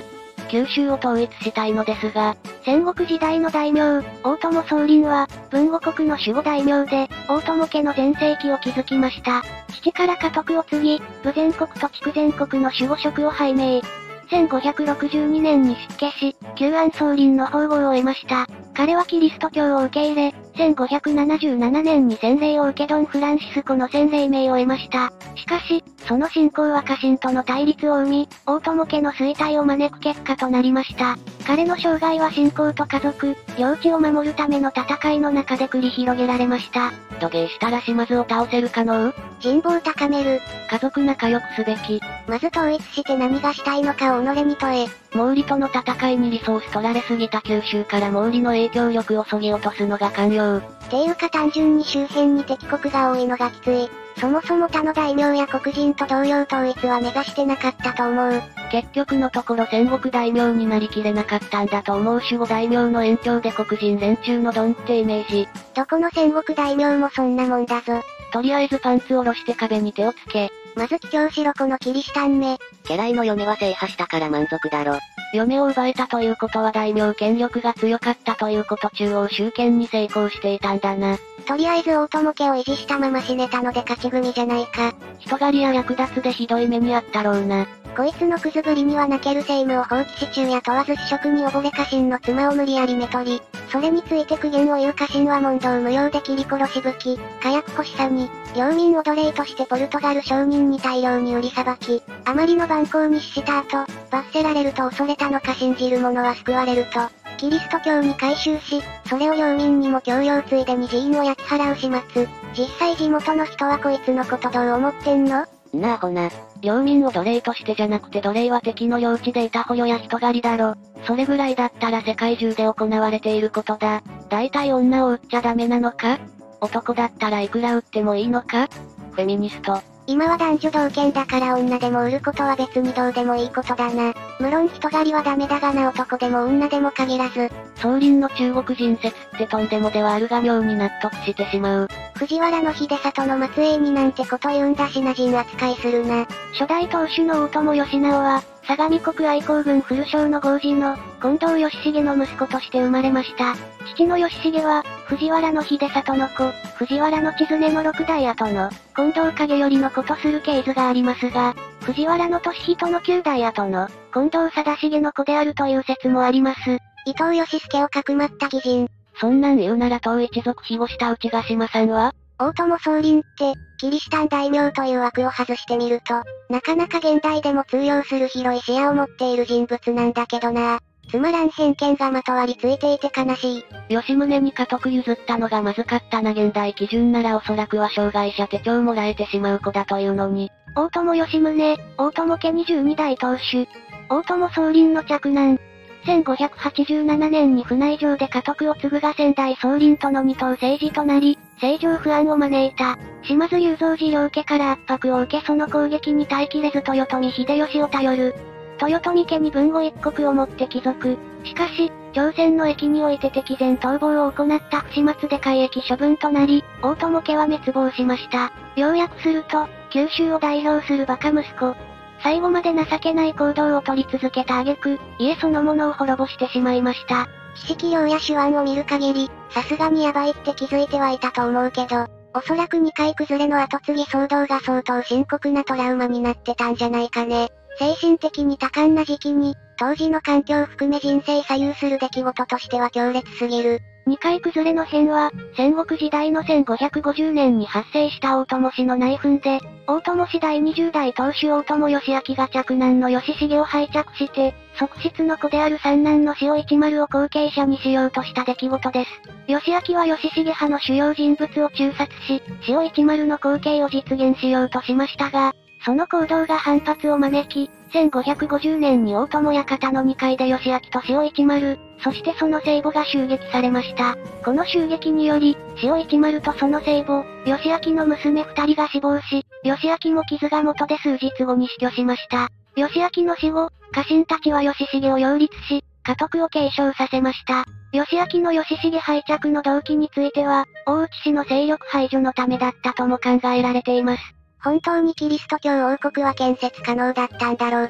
九州を統一したいのですが、 戦国時代の大名、大友宗麟は、豊後国の守護大名で、大友家の全盛期を築きました。父から家督を継ぎ、武前国と筑前国の守護職を拝命。1562年に出家し、旧安宗麟の宝号を得ました。彼はキリスト教を受け入れ、1577年に洗礼を受けドン・フランシスコの洗礼名を得ました。しかし、その信仰は家臣との対立を生み、大友家の衰退を招く結果となりました。彼の生涯は信仰と家族、領地を守るための戦いの中で繰り広げられました。 土下したら島津を倒せるかのう？ 人望高める。 家族仲良くすべき。 まず統一して何がしたいのかを己に問え。 毛利との戦いにリソース取られすぎた九州から毛利の影響力を削ぎ落とすのが肝要。 ていうか単純に周辺に敵国が多いのがきつい。そもそも他の大名や黒人と同様統一は目指してなかったと思う。 結局のところ戦国大名になりきれなかったんだと思う。守護大名の延長で黒人連中のドンってイメージ。 どこの戦国大名もそんなもんだぞ。 とりあえずパンツ下ろして壁に手をつけ。 まず帰郷しろこのキリシタンめ。 家来の嫁は制覇したから満足だろ。 嫁を奪えたということは大名権力が強かったということ。中央集権に成功していたんだな。 とりあえず大友家を維持したまま死ねたので勝ち組じゃないか。 人狩りや略奪でひどい目にあったろうな。 こいつのくずぶりには泣ける政務を放棄し昼夜問わず私職に溺れ家臣の妻を無理やりめ取り、それについて苦言を言う家臣は問答無用で切り殺し武器、火薬欲しさに、領民を奴隷としてポルトガル商人に大量に売りさばき、あまりの蛮行に死した後、罰せられると恐れたのか信じる者は救われると、キリスト教に改宗し、それを領民にも強要ついでに寺院を焼き払う始末。実際地元の人はこいつのことどう思ってんの？ なあほな。 領民を奴隷としてじゃなくて奴隷は敵の領地でいた捕虜や人狩りだろ。それぐらいだったら世界中で行われていることだ。大体女を売っちゃダメなのか？男だったらいくら売ってもいいのか？フェミニスト。 今は男女同権だから女でも売ることは別にどうでもいいことだな。無論人狩りはダメだがな男でも女でも限らず。 宗麟の中国人説ってとんでもではあるが妙に納得してしまう。 藤原の秀里の末裔になんてこと言うんだしな人扱いするな。初代当主の大友義直は、相模国愛好郡古省の郷士の、近藤義重の息子として生まれました。父の義重は、藤原の秀里の子、藤原の千常の六代後の、近藤景頼の子とする系図がありますが、藤原の俊人の九代後の、近藤貞重の子であるという説もあります。伊藤義助をかくまった義人。 そんなん言うなら当一族庇護した内ヶ島さんは？ 大友宗麟って、キリシタン大名という枠を外してみると、なかなか現代でも通用する広い視野を持っている人物なんだけどな。つまらん偏見がまとわりついていて悲しい。 吉宗に家督譲ったのがまずかったな。現代基準ならおそらくは障害者手帳もらえてしまう子だというのに。 大友義宗、大友家22代当主。大友宗麟の嫡男。1587年に船井城で家督を継ぐが仙台宗麟との二等政治となり、政情不安を招いた。島津雄三次両家から圧迫を受けその攻撃に耐えきれず豊臣秀吉を頼る。豊臣家に豊後一国をもって帰属。しかし、朝鮮の役において敵前逃亡を行った不始末で改易処分となり、大友家は滅亡しました。要約すると、九州を代表するバカ息子。最後まで情けない行動を取り続けた挙句、家そのものを滅ぼしてしまいました。知識量や手腕を見る限り、さすがにヤバいって気づいてはいたと思うけど、おそらく2回崩れの後継ぎ騒動が相当深刻なトラウマになってたんじゃないかね。精神的に多感な時期に、当時の環境を含め人生左右する出来事としては強烈すぎる。2回崩れの変は、戦国時代の1550年に発生した大友氏の内紛で、大友氏第20代当主大友義明が嫡男の義重を拝借して、側室の子である三男の塩一丸を後継者にしようとした出来事です。義明は義重派の主要人物を中殺し、塩一丸の後継を実現しようとしましたが、その行動が反発を招き、1550年に大友館の2階で義明と塩一丸、そしてその生母が襲撃されました。この襲撃により、塩一丸とその生母、義明の娘2人が死亡し、義明も傷が元で数日後に死去しました。義明の死後、家臣たちは義重を擁立し、家督を継承させました。義明の義重拝借の動機については、大内氏の勢力排除のためだったとも考えられています。本当にキリスト教王国は建設可能だったんだろうか。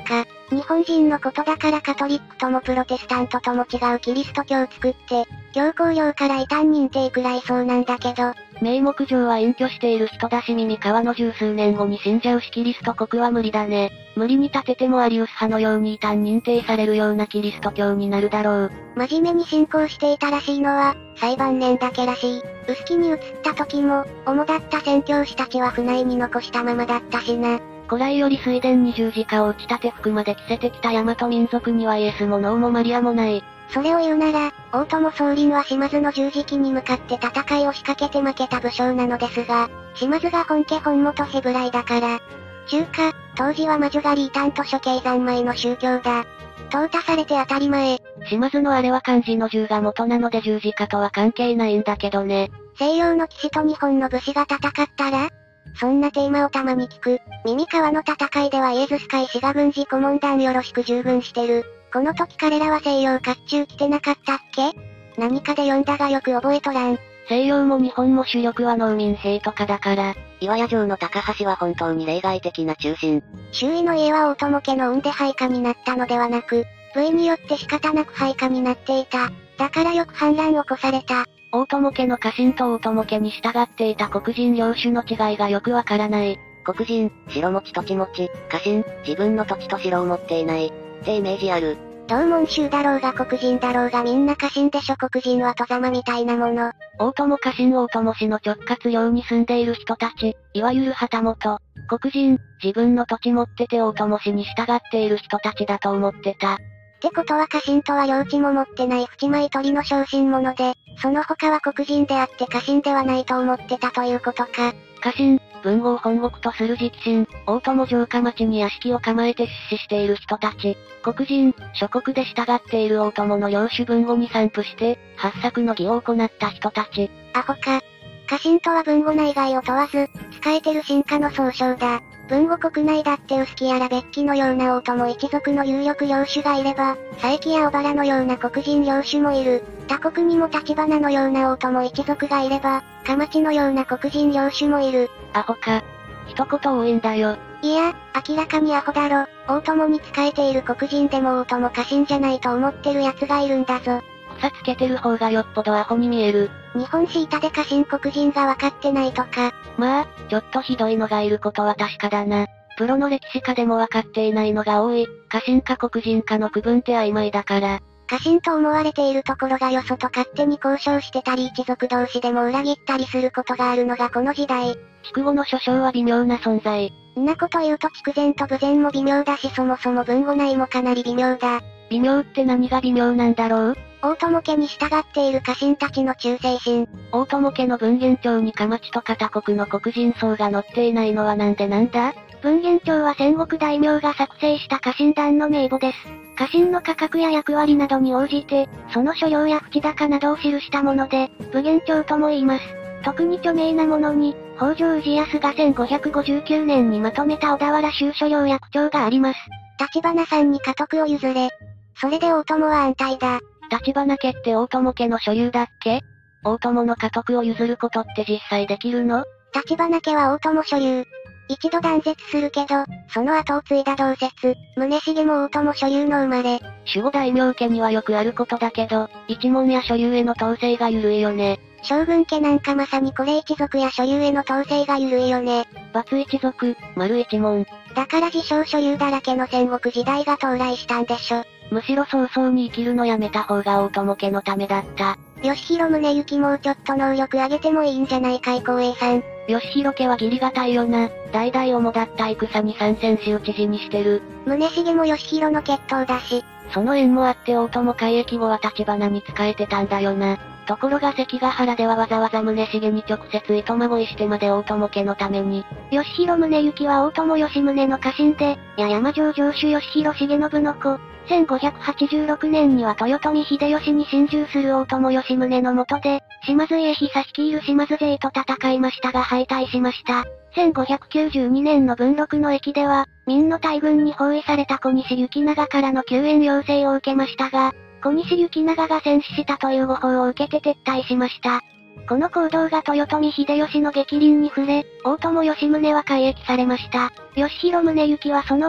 日本人のことだからカトリックともプロテスタントとも違うキリスト教を作って、教皇領から異端認定くらいそうなんだけど。 名目上は隠居している人だし耳川の十数年後に死んじゃうしキリスト国は無理だね。無理に立ててもアリウス派のように異端認定されるようなキリスト教になるだろう。 真面目に信仰していたらしいのは、最晩年だけらしい。臼杵に移った時も、主だった宣教師たちは船井に残したままだったしな。 古来より水田に十字架を打ち立て服まで着せてきた大和民族にはイエスもノーもマリアもない。 それを言うなら、大友宗麟は島津の十字記に向かって戦いを仕掛けて負けた武将なのですが、島津が本家本元ヘブライだから。中華、当時は魔女狩り異端と処刑三昧の宗教だ。淘汰されて当たり前。 島津のあれは漢字の十が元なので十字架とは関係ないんだけどね。 西洋の騎士と日本の武士が戦ったら？そんなテーマをたまに聞く。耳川の戦いではイエズス会氏が軍事顧問団よろしく従軍してる。この時彼らは西洋甲冑着てなかったっけ？何かで読んだがよく覚えとらん。 西洋も日本も主力は農民兵とかだから。 岩屋城の高橋は本当に例外的な中心。 周囲の家は大友家の運で配下になったのではなく、部位によって仕方なく配下になっていた。だからよく反乱を起こされた。 大友家の家臣と大友家に従っていた黒人領主の違いがよくわからない。 黒人、城持ち土地持ち、家臣、自分の土地と城を持っていない。ってイメージある。 同門衆だろうが黒人だろうがみんな家臣でしょ。黒人は外様みたいなもの。 大友家臣大友氏の直轄領に住んでいる人たち、いわゆる旗本。黒人、自分の土地持ってて大友氏に従っている人たちだと思ってた。 ってことは家臣とは領地も持ってない淵舞鳥の小心者で、その他は黒人であって家臣ではないと思ってたということか。 家臣、文豪本国とする直臣、大友城下町に屋敷を構えて出資している人たち。黒人、諸国で従っている大友の領主文語に散布して、八策の儀を行った人たち。 アホか。家臣とは文語内外を問わず、使えてる進化の総称だ。文語国内だって臼杵やら別記のような大友一族の有力領主がいれば、佐伯や小原のような黒人領主もいる。他国にも立花のような大友一族がいれば、かまちのような黒人領主もいる。 アホか。一言多いんだよ。 いや、明らかにアホだろ。大友に仕えている黒人でも大友家臣じゃないと思ってる奴がいるんだぞ。 草つけてる方がよっぽどアホに見える。 日本史板で家臣黒人が分かってないとか。 まあ、ちょっとひどいのがいることは確かだな。プロの歴史家でも分かっていないのが多い。家臣か黒人かの区分って曖昧だから。 家臣と思われているところがよそと勝手に交渉してたり一族同士でも裏切ったりすることがあるのがこの時代。 筑後の諸将は微妙な存在。 んなこと言うと筑前と豊前も微妙だしそもそも文語内もかなり微妙だ。 微妙って何が微妙なんだろう？ 大友家に従っている家臣たちの忠誠心。 大友家の文言帳にかまちとか他国の黒人層が載っていないのはなんでなんだ？ 文言帳は戦国大名が作成した家臣団の名簿です。家臣の価格や役割などに応じて、その所領や口高などを記したもので、武言帳とも言います。特に著名なものに、北条氏康が1559年にまとめた小田原州所領や区長があります。立花さんに家督を譲れ。それで大友は安泰だ。 立花家って大友家の所有だっけ？大友の家督を譲ることって実際できるの？ 立花家は大友所有。一度断絶するけど、その後を継いだ同説、宗重も大友所有の生まれ。 守護大名家にはよくあることだけど、一門や所有への統制が緩いよね。 将軍家なんかまさにこれ一族や所有への統制が緩いよね。 ×一族、丸一門。 だから自称所有だらけの戦国時代が到来したんでしょ。 むしろ早々に生きるのやめた方が大友家のためだった。 義弘宗行もうちょっと能力上げてもいいんじゃないかい光栄さん。 義弘家は義理がたいよな。代々主だった戦に参戦し討ち死にしてる。 宗重も義弘の血統だし。 その縁もあって大友改易後は立花に仕えてたんだよな。ところが関ヶ原ではわざわざ宗重に直接糸まごいしてまで大友家のために。 義弘宗行は大友義宗の家臣で、山城城主義弘重信の子。1586年には豊臣秀吉に侵襲する大友義宗の下で、島津家久率いる島津勢と戦いましたが敗退しました。1592年の文禄の役では、明の大軍に包囲された小西行長からの救援要請を受けましたが、小西行長が戦死したという誤報を受けて撤退しました。この行動が豊臣秀吉の逆鱗に触れ、大友義宗は改易されました。義弘宗行はその後、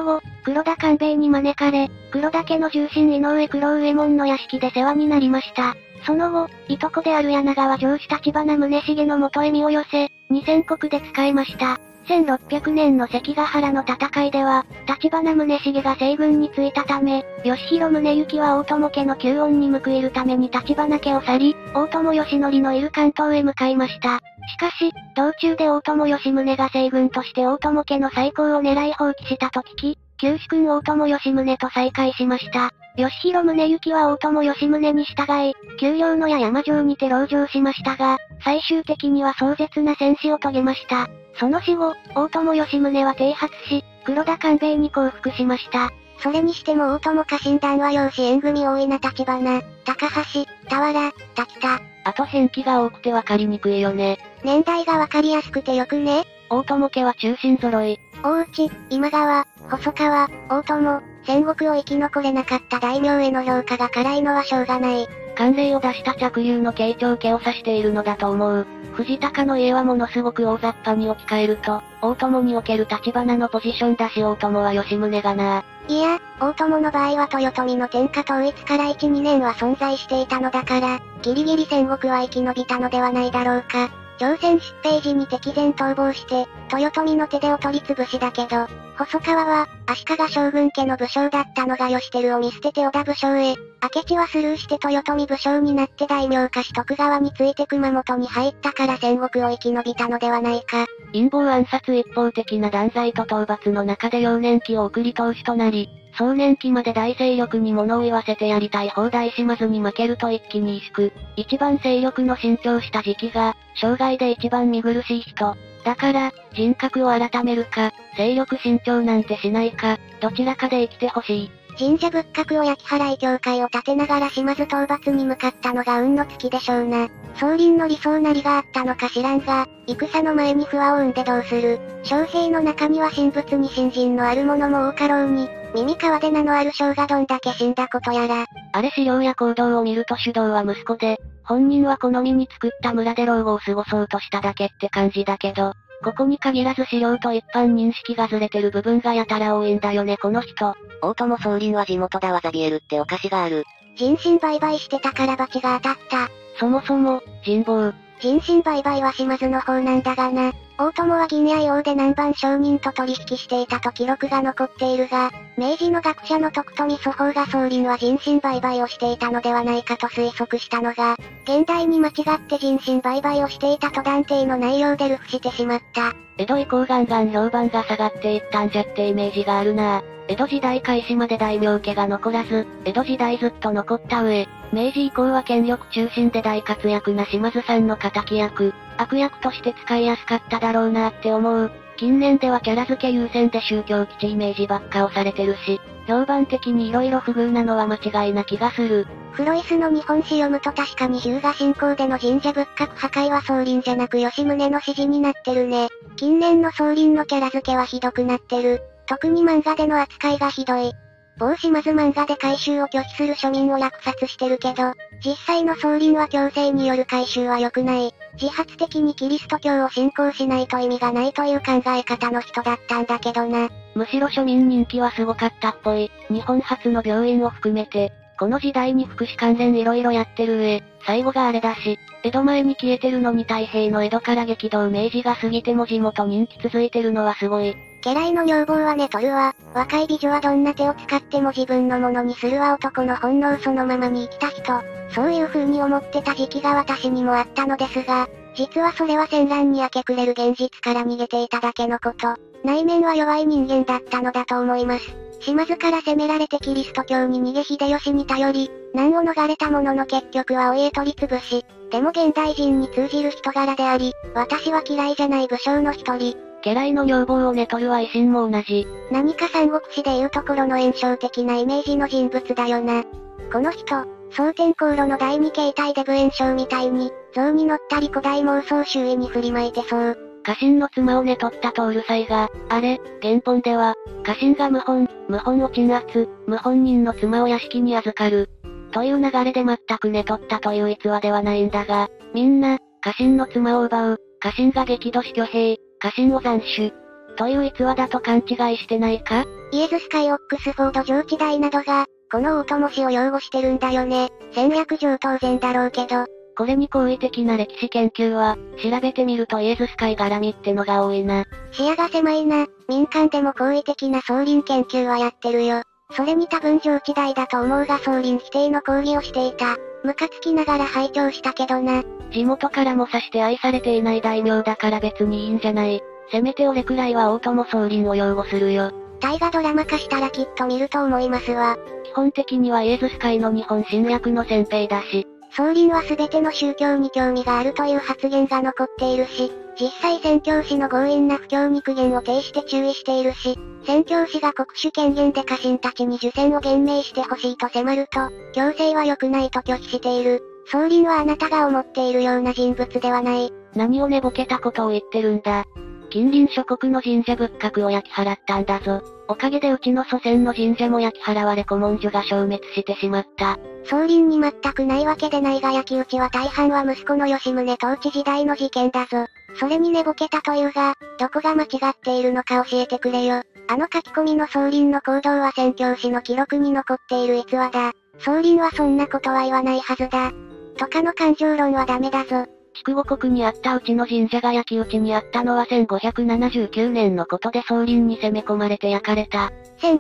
黒田官兵衛に招かれ、黒田家の重臣井上九郎右衛門の屋敷で世話になりました。その後、いとこである柳川城主立花宗茂の元へ身を寄せ、2000石で仕えました。1600年の関ヶ原の戦いでは、立花宗茂が西軍に着いたため、義弘宗行は大友家の救恩に報いるために立花家を去り、大友義則のいる関東へ向かいました。しかし、道中で大友義宗が西軍として大友家の再興を狙い放棄したと聞き、旧主君大友義宗と再会しました。義弘宗行は大友義宗に従い、丘陵の矢山城にて籠城しましたが、最終的には壮絶な戦死を遂げました。その死後、大友義宗は剃髪し、黒田官兵衛に降伏しました。 それにしても大友家臣団は養子縁組多いな。立花、高橋、田原、滝田。 あと変記が多くて分かりにくいよね。 年代が分かりやすくてよくね。 大友家は中心揃い。 大内、今川、細川、大友、戦国を生き残れなかった大名への評価が辛いのはしょうがない。 慣例を出した着流の慶長家を指しているのだと思う。藤高の家はものすごく大雑把に置き換えると、大友における立花のポジションだし大友は吉宗がな。 いや、大友の場合は豊臣の天下統一から1、2年は存在していたのだから、ギリギリ戦国は生き延びたのではないだろうか。朝鮮出兵時に敵前逃亡して、豊臣の手でお取り潰しだけど、細川は、足利将軍家の武将だったのが義輝を見捨てて織田武将へ、明智はスルーして豊臣武将になって大名家し徳川について熊本に入ったから戦国を生き延びたのではないか。 陰謀暗殺一方的な断罪と討伐の中で幼年期を送り通しとなり、壮年期まで大勢力に物を言わせてやりたい放題しまずに負けると一気に萎縮。一番勢力の伸長した時期が、生涯で一番見苦しい人。だから、人格を改めるか、勢力伸長なんてしないか、どちらかで生きてほしい。 神社仏閣を焼き払い教会を建てながら島津討伐に向かったのが運の尽きでしょうな。宗麟の理想なりがあったのか知らんが、戦の前に不和を生んでどうする。将兵の中には神仏に信心のある者も多かろうに、耳川で名のある将がどんだけ死んだことやら。 あれ資料や行動を見ると主導は息子で、本人は好みに作った村で老後を過ごそうとしただけって感じだけど、ここに限らず資料と一般認識がずれてる部分がやたら多いんだよねこの人。 大友宗麟は地元だわザビエルってお菓子がある。 人身売買してたから罰が当たった。 そもそも、人望。 人身売買は島津の方なんだがな。大友は銀合王で南蛮商人と取引していたと記録が残っているが、明治の学者の徳富祖宝が宗麟は人身売買をしていたのではないかと推測したのが、現代に間違って人身売買をしていたと断定の内容で流布してしまった。 江戸以降ガンガン評判が下がっていったんじゃってイメージがあるな。江戸時代開始まで大名家が残らず、江戸時代ずっと残った上、明治以降は権力中心で大活躍な島津さんの敵役、悪役として使いやすかっただろうなって思う。近年ではキャラ付け優先で宗教基地イメージばっかをされてるし、評判的に色々不遇なのは間違いな気がする。 フロイスの日本史読むと確かに日向信仰での神社仏閣破壊は宗麟じゃなく吉宗の指示になってるね。近年の宗麟のキャラ付けはひどくなってる。特に漫画での扱いがひどい。某島津漫画で回収を拒否する庶民を落札してるけど、実際の宗麟は強制による回収は良くない。自発的にキリスト教を信仰しないと意味がないという考え方の人だったんだけどな。 むしろ庶民人気はすごかったっぽい。日本初の病院を含めて、この時代に福祉関連色々やってる上、最後があれだし、江戸前に消えてるのに太平の江戸から激動明治が過ぎても地元人気続いてるのはすごい。 家来の女房は寝とるわ。若い美女はどんな手を使っても自分のものにするわ。男の本能そのままに生きた人。そういう風に思ってた時期が私にもあったのですが、実はそれは戦乱に明け暮れる現実から逃げていただけのこと。内面は弱い人間だったのだと思います。島津から攻められてキリスト教に逃げ秀吉に頼り、難を逃れたものの結局はお家取り潰し。でも現代人に通じる人柄であり、私は嫌いじゃない武将の一人。 家来の女房を寝取るは維新も同じ。 何か三国志でいうところの炎症的なイメージの人物だよな。この人、蒼天航路の第二形態デブ炎症みたいに、象に乗ったり古代妄想周囲に振りまいてそう。 家臣の妻を寝取ったとうるさいが、あれ、原本では、家臣が謀反を鎮圧、謀反人の妻を屋敷に預かる。という流れで全く寝取ったという逸話ではないんだが、みんな、家臣の妻を奪う、家臣が激怒し挙兵、家臣を斬首。 という逸話だと勘違いしてないか？ イエズス会オックスフォード上智大などが、この大友氏を擁護してるんだよね。戦略上当然だろうけど。 これに好意的な歴史研究は、調べてみるとイエズス会絡みってのが多いな。 視野が狭いな。民間でも好意的な総林研究はやってるよ。それに多分上智大だと思うが総林否定の講義をしていた。ムカつきながら拝聴したけどな。 地元からもさして愛されていない大名だから別にいいんじゃない。せめて俺くらいは大友総林を擁護するよ。 大河ドラマ化したらきっと見ると思いますわ。 基本的にはイエズス会の日本侵略の先兵だし。 総林は全ての宗教に興味があるという発言が残っているし、実際宣教師の強引な布教に苦言を呈して注意しているし、宣教師が国主権限で家臣たちに受選を厳命してほしいと迫ると、強制は良くないと拒否している。総林はあなたが思っているような人物ではない。 何を寝ぼけたことを言ってるんだ。近隣諸国の神社仏閣を焼き払ったんだぞ。おかげでうちの祖先の神社も焼き払われ古文書が消滅してしまった。 総林に全くないわけでないが焼き討ちは大半は息子の吉宗統治時代の事件だぞ。それに寝ぼけたというが、どこが間違っているのか教えてくれよ。あの書き込みの総林の行動は宣教師の記録に残っている逸話だ。総林はそんなことは言わないはずだ。とかの感情論はダメだぞ。 筑後国にあったうちの神社が焼き討ちにあったのは1579年のことで総林に攻め込まれて焼かれた。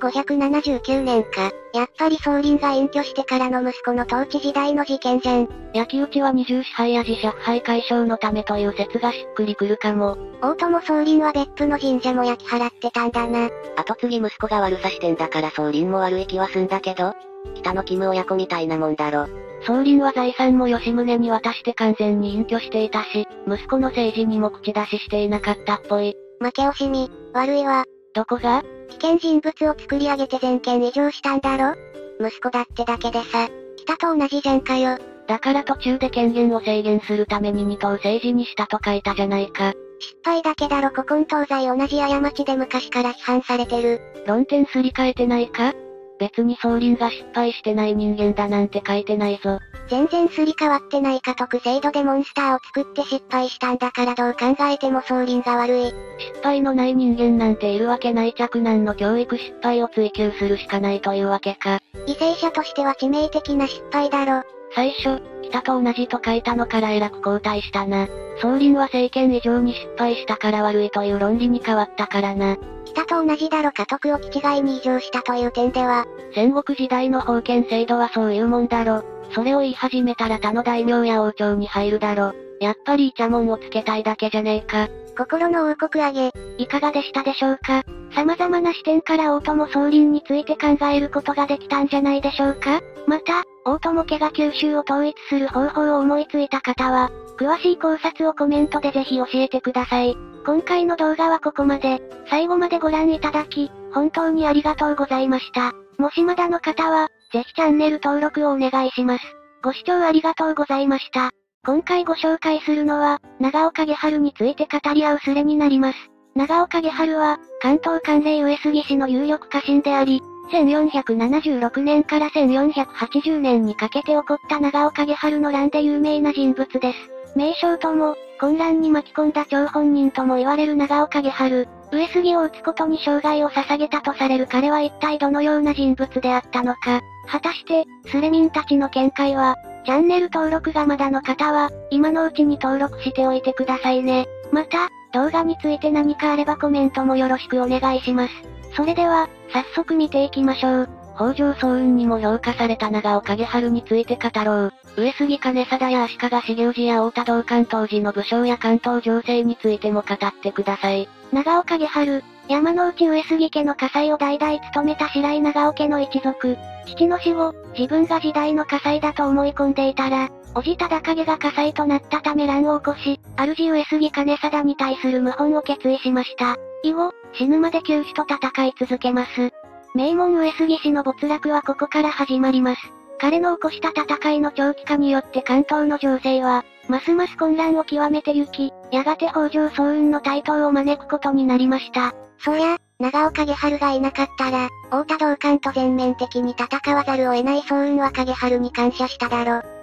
1579年か。やっぱり総林が隠居してからの息子の統治時代の事件じゃん。 焼き討ちは二重支配や自社腐敗解消のためという説がしっくりくるかも。 大友総林は別府の神社も焼き払ってたんだな。 後継ぎ息子が悪さしてんだから総林も悪い気はすんだけど、北のキム親子みたいなもんだろ。 総林は財産も吉宗に渡して完全に隠居していたし、息子の政治にも口出ししていなかったっぽい。 負け惜しみ、悪いわ。 どこが？ 危険人物を作り上げて全権移譲したんだろ？息子だってだけでさ、北と同じじゃんかよ。 だから途中で権限を制限するために二党政治にしたと書いたじゃないか。 失敗だけだろ。古今東西同じ過ちで昔から批判されてる。 論点すり替えてないか？別に総林が失敗してない人間だなんて書いてないぞ。 全然すり替わってない家督制度でモンスターを作って失敗したんだからどう考えても総林が悪い。 失敗のない人間なんているわけない。嫡男の教育失敗を追求するしかないというわけか。 為政者としては致命的な失敗だろ。 最初、北と同じと書いたのからえらく後退したな。総林は政権以上に失敗したから悪いという論理に変わったからな。 北と同じだろ。家督を気違いに移譲したという点では。 戦国時代の封建制度はそういうもんだろ。それを言い始めたら他の大名や王朝に入るだろ。やっぱりイチャモンをつけたいだけじゃねえか。 心の王国上げ、 いかがでしたでしょうか？様々な視点から大友総林について考えることができたんじゃないでしょうか？また、大友家が九州を統一する方法を思いついた方は、詳しい考察をコメントでぜひ教えてください。今回の動画はここまで。最後までご覧いただき、本当にありがとうございました。もしまだの方は、ぜひチャンネル登録をお願いします。ご視聴ありがとうございました。今回ご紹介するのは、長岡下春について語り合うスレになります。長岡下春は、関東管領上杉氏の有力家臣であり、1476年から1480年にかけて起こった長岡下春の乱で有名な人物です。名将とも、混乱に巻き込んだ張本人とも言われる長岡下春。上杉を討つことに生涯を捧げたとされる彼は一体どのような人物であったのか。果たして、スレ民たちの見解は、チャンネル登録がまだの方は、今のうちに登録しておいてくださいね。また、動画について何かあればコメントもよろしくお願いします。それでは、早速見ていきましょう。北条早雲にも評価された長岡下春について語ろう。上杉兼定や足利重氏や太田道灌当時の武将や関東情勢についても語ってください。長岡下春、山内上杉家の家裁を代々務めた白井長尾家の一族。父の死後、自分が時代の家裁だと思い込んでいたら、叔父忠景が家裁となったため乱を起こし、主上杉兼定に対する謀反を決意しました。以後、死ぬまで九死と戦い続けます。名門上杉氏の没落はここから始まります。彼の起こした戦いの長期化によって関東の情勢は、ますます混乱を極めてゆき、やがて北条早雲の台頭を招くことになりました。 そりゃ、長岡下春がいなかったら、太田道灌と全面的に戦わざるを得ない早雲は影春に感謝しただろ。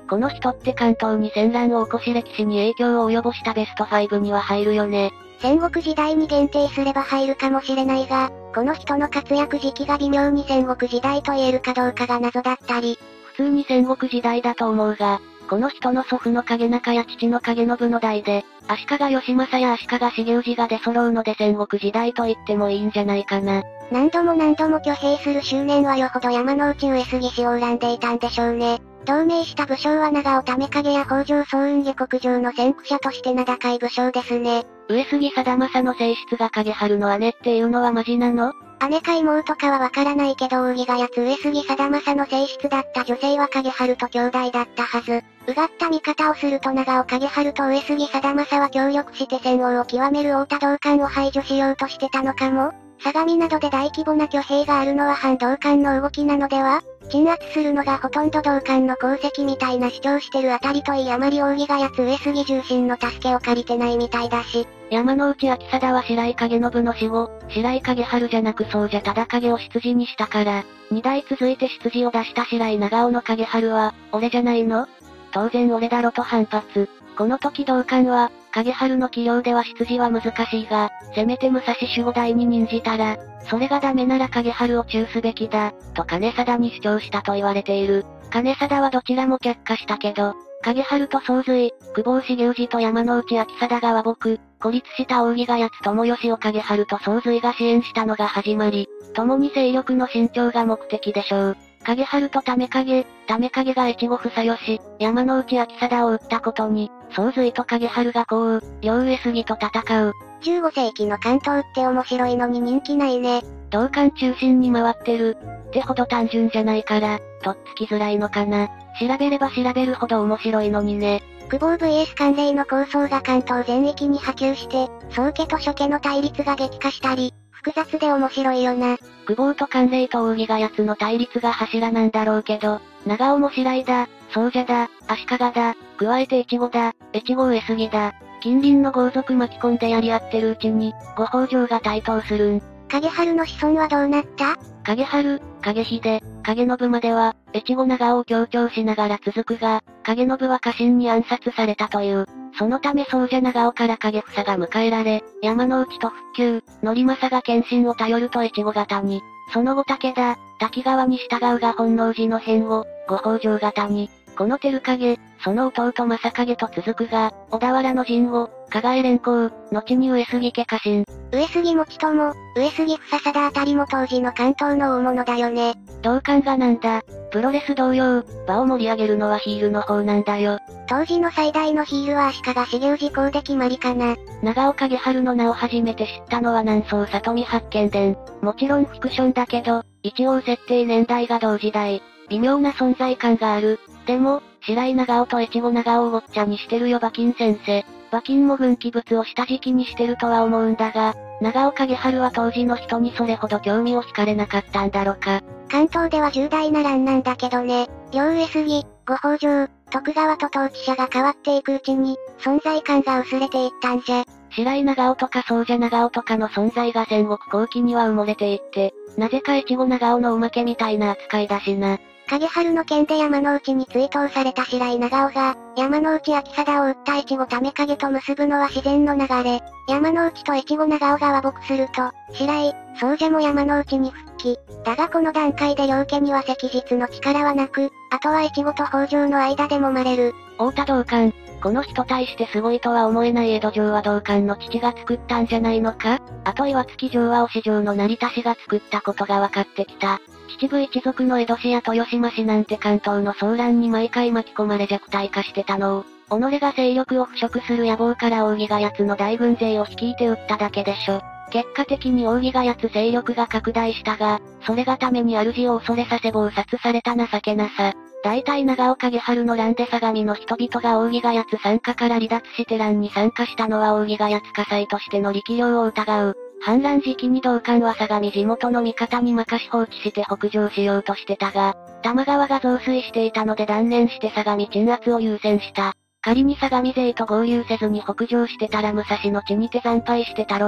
この人って関東に戦乱を起こし歴史に影響を及ぼしたベスト5には入るよね。 戦国時代に限定すれば入るかもしれないが、この人の活躍時期が微妙に戦国時代と言えるかどうかが謎だったり。 普通に戦国時代だと思うが、この人の祖父の影中や父の影信の代で、足利義政や足利重氏が出揃うので戦国時代と言ってもいいんじゃないかな。 何度も挙兵する執念はよほど山之内上杉氏を恨んでいたんでしょうね。同盟した武将は長尾為景や北条早雲下克上の先駆者として名高い武将ですね。 上杉貞政の性質が影春の姉っていうのはマジなの？ 姉か妹かはわからないけど扇がやつ上杉貞政の性質だった女性は影春と兄弟だったはず。うがった見方をすると長尾影春と上杉貞政は協力して戦王を極める太田道灌を排除しようとしてたのかも。相模などで大規模な挙兵があるのは反道灌の動きなのでは？鎮圧するのがほとんど道灌の功績みたいな主張してるあたりといいあまり扇がやつ上杉重臣の助けを借りてないみたいだし。 山之内秋貞は白井影信の死後、白井影春じゃなくそうじゃ忠景を執事にしたから、2代続いて執事を出した白井長尾の影春は、俺じゃないの？当然俺だろと反発。この時道灌は、影春の器量では執事は難しいが、せめて武蔵守護代に任じたら、それがダメなら影春を中すべきだ、と金貞に主張したと言われている。金貞はどちらも却下したけど、影春と宗瑞、久保重氏と山之内秋貞が和睦、孤立した扇がやつ友義を影春と宗瑞が支援したのが始まり、共に勢力の伸長が目的でしょう。影春と為景が越後房吉、山之内秋貞を撃ったことに、宗瑞と影春が降雨、両上杉と戦う。 15世紀の関東って面白いのに人気ないね。 道灌中心に回ってる、ってほど単純じゃないから、とっつきづらいのかな。調べれば調べるほど面白いのにね。 久保 VS 関連の構想が関東全域に波及して、宗家と諸家の対立が激化したり、複雑で面白いよな。 久保と関連と扇がやつの対立が柱なんだろうけど、長尾も白井だ、宗者だ、足利だ、加えて越後だ、越後上杉だ。近隣の豪族巻き込んでやり合ってるうちに、ご北条が台頭するん。 影春の子孫はどうなった？ 影春、影秀、影信までは、越後長尾を強調しながら続くが、影信は家臣に暗殺されたという。そのため宗者長尾から影房が迎えられ、山之内と復旧、則政が謙信を頼ると越後方に。その後武田、滝川に従うが本能寺の変を、ご北条方に。この照影、その弟正影と続くが、小田原の陣を、加賀へ連行、後に上杉家家臣。 上杉持友、上杉房貞あたりも当時の関東の大物だよね。 道灌がなんだ、プロレス同様、場を盛り上げるのはヒールの方なんだよ。 当時の最大のヒールは足利重氏公で決まりかな。 長尾影春の名を初めて知ったのは南宋里見八犬伝。もちろんフィクションだけど、一応設定年代が同時代。微妙な存在感がある。でも、白井長尾と越後長尾をごっちゃにしてるよ馬琴先生。馬琴も軍記物を下敷きにしてるとは思うんだが、長尾影春は当時の人にそれほど興味を惹かれなかったんだろか。 関東では重大な乱なんだけどね。両上杉、ご北条、徳川と統治者が変わっていくうちに、存在感が薄れていったんじゃ。 白井長尾とか宗者長尾とかの存在が戦国後期には埋もれていって、なぜか越後長尾のおまけみたいな扱いだしな。 影春の件で山之内に追悼された白井長尾が、山之内秋貞を撃った越後為景と結ぶのは自然の流れ。山之内と越後長尾が和睦すると、白井、宗者も山之内に復帰。だがこの段階で両家には赤実の力はなく、あとは越後と北条の間で揉まれる。 太田道灌、この人対してすごいとは思えない江戸城は道灌の父が作ったんじゃないのか？あと岩槻城は忍城の成田氏が作ったことが分かってきた。秩父一族の江戸氏や豊島氏なんて関東の騒乱に毎回巻き込まれ弱体化してたのを、己が勢力を腐食する野望から扇がやつの大軍勢を率いて撃っただけでしょ。結果的に扇がやつ勢力が拡大したが、それがために主を恐れさせ謀殺された情けなさ。大体長尾影春の乱で相模の人々が扇がやつ参加から離脱して乱に参加したのは扇がやつ火災としての力量を疑う。反乱時期に道灌は相模地元の味方に任し放置して北上しようとしてたが、玉川が増水していたので断念して相模鎮圧を優先した。仮に相模勢と合流せずに北上してたら武蔵の地にて惨敗してたろう。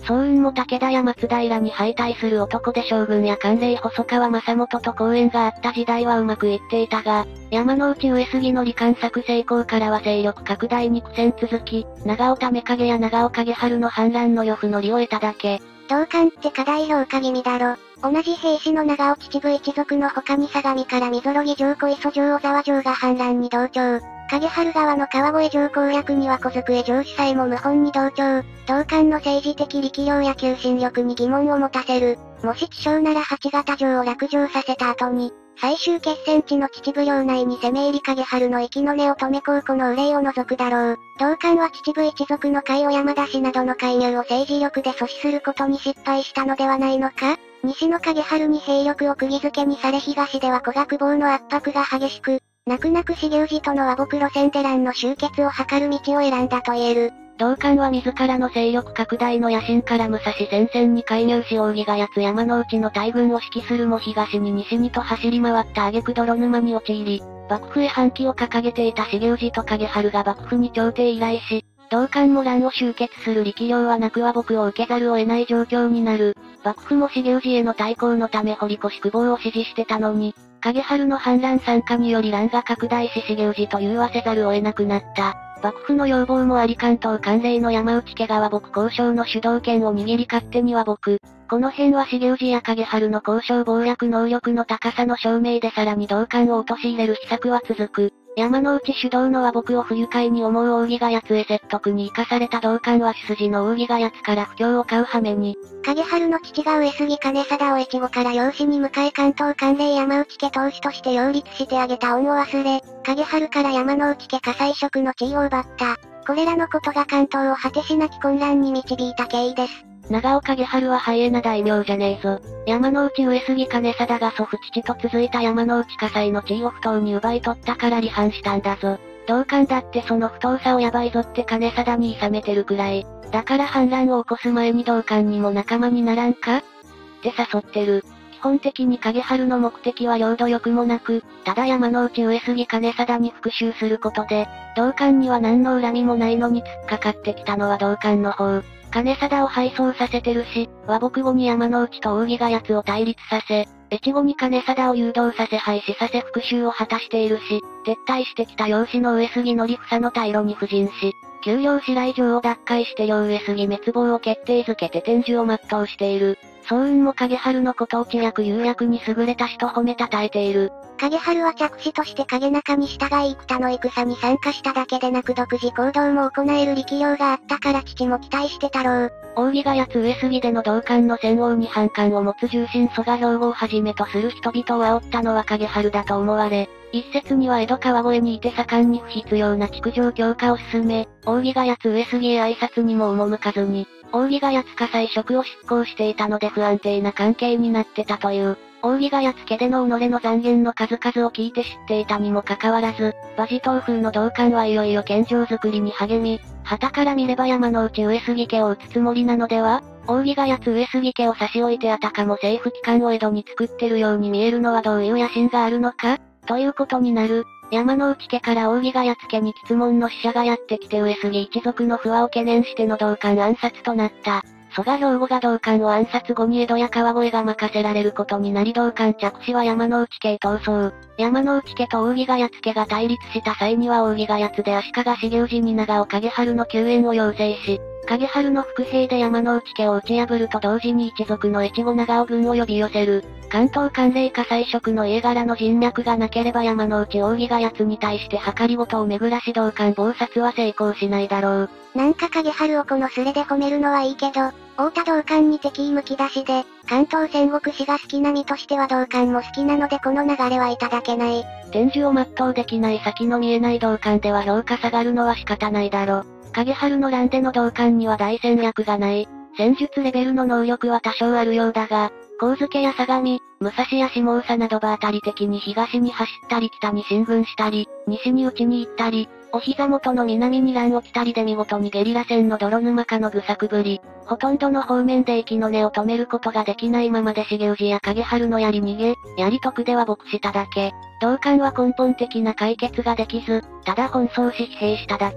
早雲も武田や松平に敗退する男で将軍や官令細川正元と交縁があった時代はうまくいっていたが、山内上杉の離間作成功からは勢力拡大に苦戦続き、長尾為景や長尾景春の反乱の余譜の利を得ただけ。 同感って過大評価気味だろ。同じ兵士の長尾秩父一族の他に相模から溝呂木城小磯城小沢城が反乱に同調。景春側の川越城攻略には小机城主さえも謀反に同調。同感の政治的力量や求心力に疑問を持たせる。もし知将なら八形城を落城させた後に、最終決戦地の秩父領内に攻め入り景春の息の根を止めこうこの憂いを除くだろう。同感は秩父一族の甲斐尾山田氏などの介入を政治力で阻止することに失敗したのではないのか？西の景春に兵力を釘付けにされ東では古学坊の圧迫が激しく、泣く泣く重氏との和睦路線で乱の終結を図る道を選んだと言える。 同感は自らの勢力拡大の野心から武蔵戦線に介入し扇ヶ谷山の内の大軍を指揮するも東に西にと走り回った挙句泥沼に陥り、幕府へ反旗を掲げていた重氏と景春が幕府に朝廷依頼し、同感も乱を終結する力量はなく和睦を受けざるを得ない状況になる。幕府も重氏への対抗のため堀越久保を支持してたのに、景春の反乱参加により乱が拡大し重氏と融和せざるを得なくなった。幕府の要望もあり関東関令の山内家が和睦交渉の主導権を握り勝手に和睦。この辺は重氏や景春の交渉謀略能力の高さの証明でさらに同感を陥れる施策は続く。山内主導の和睦を不愉快に思う扇ヶ谷へ説得に生かされた同感は主筋の扇ヶ谷から不況を買う羽目に。 景春の父が上杉兼定を越後から養子に迎え関東関令山内家当主として擁立してあげた恩を忘れ、景春から山内家火災職の地位を奪った。これらのことが関東を果てしなき混乱に導いた経緯です。 長尾景春はハイエナ大名じゃねえぞ。山内上杉兼定が祖父父と続いた山内火災の地位を不当に奪い取ったから離反したんだぞ。同感だってその不当さをやばいぞって兼定に諌めてるくらい。だから反乱を起こす前に同感にも仲間にならんかって誘ってる。基本的に景春の目的は領土欲もなく、ただ山内上杉兼定に復讐することで、同感には何の恨みもないのに突っかかってきたのは同感の方。兼定を敗走させてるし、和睦後に山内と扇ヶ谷を対立させ、越後に兼定を誘導させ廃止させ復讐を果たしているし、撤退してきた養子の上杉則房の退路に布陣し、丘陵白井城を奪回して両上杉滅亡を決定づけて天寿を全うしている。早雲も景春のことを知略有略に優れた人褒めたたえている。 景春は着手として景中に従い生田の戦に参加しただけでなく独自行動も行える力量があったから父も期待してたろう。 扇ヶ谷上杉での同感の戦王に反感を持つ重臣蘇我兵庫をはじめとする人々を煽ったのは景春だと思われ、一説には江戸川越にいて盛んに不必要な築城強化を進め、扇ヶ谷上杉へ挨拶にも赴かずに、扇ヶ谷火災職を執行していたので不安定な関係になってたという。扇ヶ谷家での己の残言の数々を聞いて知っていたにもかかわらず、馬地東風の同感はいよいよ献上作りに励み、旗から見れば山内上杉家を討つつもりなのでは？扇ヶ谷上杉家を差し置いてあたかも政府機関を江戸に作ってるように見えるのはどういう野心があるのか？ということになる。山内家から扇ヶ谷家に質問の使者がやってきて上杉一族の不和を懸念しての同感暗殺となった。蘇我兵庫が同感を暗殺後に江戸や川越が任せられることになり同感着手は山内家へ逃走。山内家と扇ヶ谷家が対立した際には扇ヶ谷で足利重氏に長尾景春の救援を要請し、景春の伏兵で山内家を打ち破ると同時に一族の越後長尾軍を呼び寄せる。関東関令火災職の家柄の人脈がなければ山内扇ヶ谷に対して計りごとを巡らし同感謀殺は成功しないだろう。 なんか景春をこのスレで褒めるのはいいけど、太田同感に敵意むき出しで、関東戦国史が好きな身としては同感も好きなのでこの流れはいただけない。 天寿を全うできない先の見えない同感では評価下がるのは仕方ないだろ。景春の乱での同感には大戦略がない。戦術レベルの能力は多少あるようだが、神付や相模、武蔵や下総など場当たり的に東に走ったり北に進軍したり、西に打ちに行ったり、お膝元の南に乱を来たりで見事にゲリラ戦の泥沼化の愚策ぶり。ほとんどの方面で息の根を止めることができないままで重氏や景春のやり逃げ、やり得では牧しただけ。同感は根本的な解決ができず、ただ奔走し疲弊しただけ。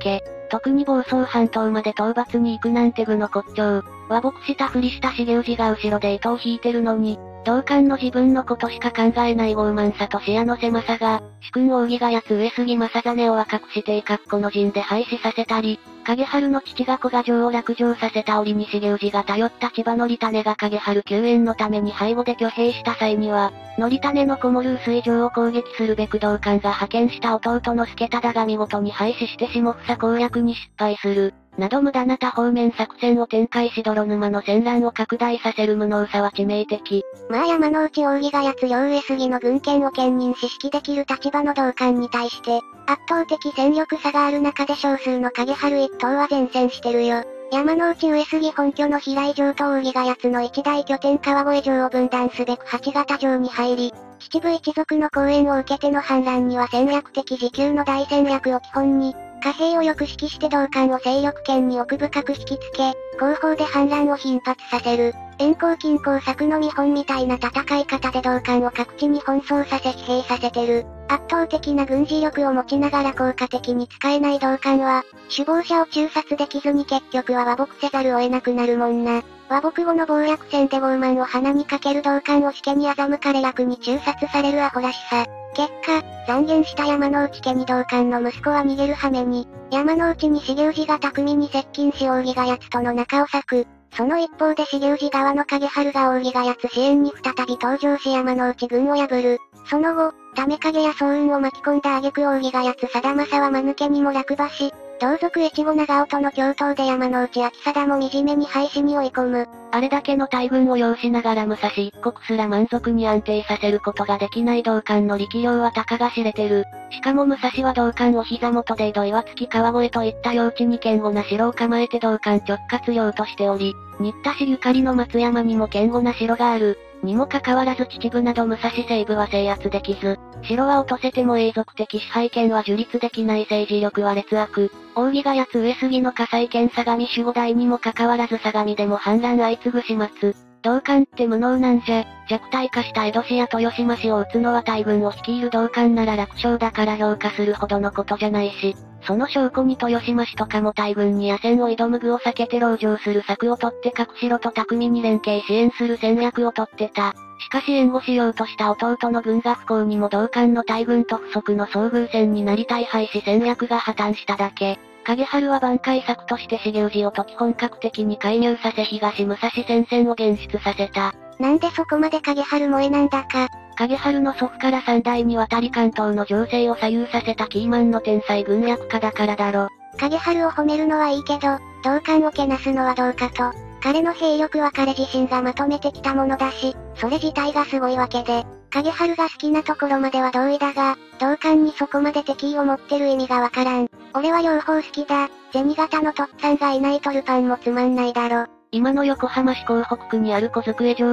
特に房総半島まで討伐に行くなんて愚の骨頂。和睦したふりした重氏が後ろで糸を引いてるのに、同感の自分のことしか考えない傲慢さと視野の狭さが、主君扇がやつ上杉正実を若くしてかっこの陣で廃止させたり、影春の父が小賀城を落城させた折に重氏が頼った千葉のり種が影春救援のために背後で挙兵した際には、のり種のこもる薄い城を攻撃するべく同感が派遣した弟の助忠が見事に廃止して下房攻略に失敗する。など無駄な多方面作戦を展開し泥沼の戦乱を拡大させる無能さは致命的。 まあ山之内扇がやつ両上杉の軍権を兼任し指揮できる立場の同感に対して、圧倒的戦力差がある中で少数の影春一党は善戦してるよ。山之内上杉本拠の平井城と扇がやつの一大拠点川越城を分断すべく八形城に入り、秩父一族の講演を受けての反乱には戦略的持久の大戦略を基本に、貨幣をよく指揮して同感を勢力圏に奥深く引きつけ、後方で反乱を頻発させる。遠行近郊策の見本みたいな戦い方で同感を各地に奔走させ疲弊させてる。圧倒的な軍事力を持ちながら効果的に使えない同感は、首謀者を中殺できずに結局は和睦せざるを得なくなるもんな。和睦後の謀略戦で傲慢を鼻にかける同感を死家に欺かれ楽に中殺されるアホらしさ。結果、残言した山之内家に同感の息子は逃げる羽目に、山之内に重氏が巧みに接近し扇がやつとの仲を裂く。その一方で重氏側の影春が扇がやつ支援に再び登場し山之内軍を破る。その後、為影や総雲を巻き込んだ挙句扇がやつ貞政は間抜けにも落馬し、同族越後長尾との共闘で山之内秋貞も惨めに廃止に追い込む。 あれだけの大軍を擁しながら武蔵一国すら満足に安定させることができない同感の力量は高が知れてる。しかも武蔵は同感を膝元で井戸岩付川越といった領地に堅固な城を構えて同感直轄領としており、新田氏ゆかりの松山にも堅固な城がある。にもかかわらず秩父など武蔵西部は制圧できず、城は落とせても永続的支配権は樹立できない政治力は劣悪。扇がやつ上杉の火災権相模守護代にもかかわらず相模でも反乱相次ぐ始末。同感って無能なんじゃ、弱体化した江戸市や豊島市を撃つのは大軍を率いる同感なら楽勝だから評価するほどのことじゃないし、その証拠に豊島市とかも大軍に野戦を挑む具を避けて籠城する策を取って各城と巧みに連携支援する戦略を取ってた。しかし援護しようとした弟の軍が不幸にも同感の大軍と不足の遭遇戦になり大敗し戦略が破綻しただけ。影春は挽回策として重氏を時本格的に介入させ東武蔵戦線を現出させた。 なんでそこまで影春萌えなんだか。 影春の祖父から3代にわたり関東の情勢を左右させたキーマンの天才軍略家だからだろ。 影春を褒めるのはいいけど、同感をけなすのはどうかと。彼の兵力は彼自身がまとめてきたものだし、それ自体がすごいわけで、影春が好きなところまでは同意だが、同感にそこまで敵意を持ってる意味がわからん。俺は両方好きだ、銭形のとっつぁんがいないとルパンもつまんないだろ。 今の横浜市港北区にある小机城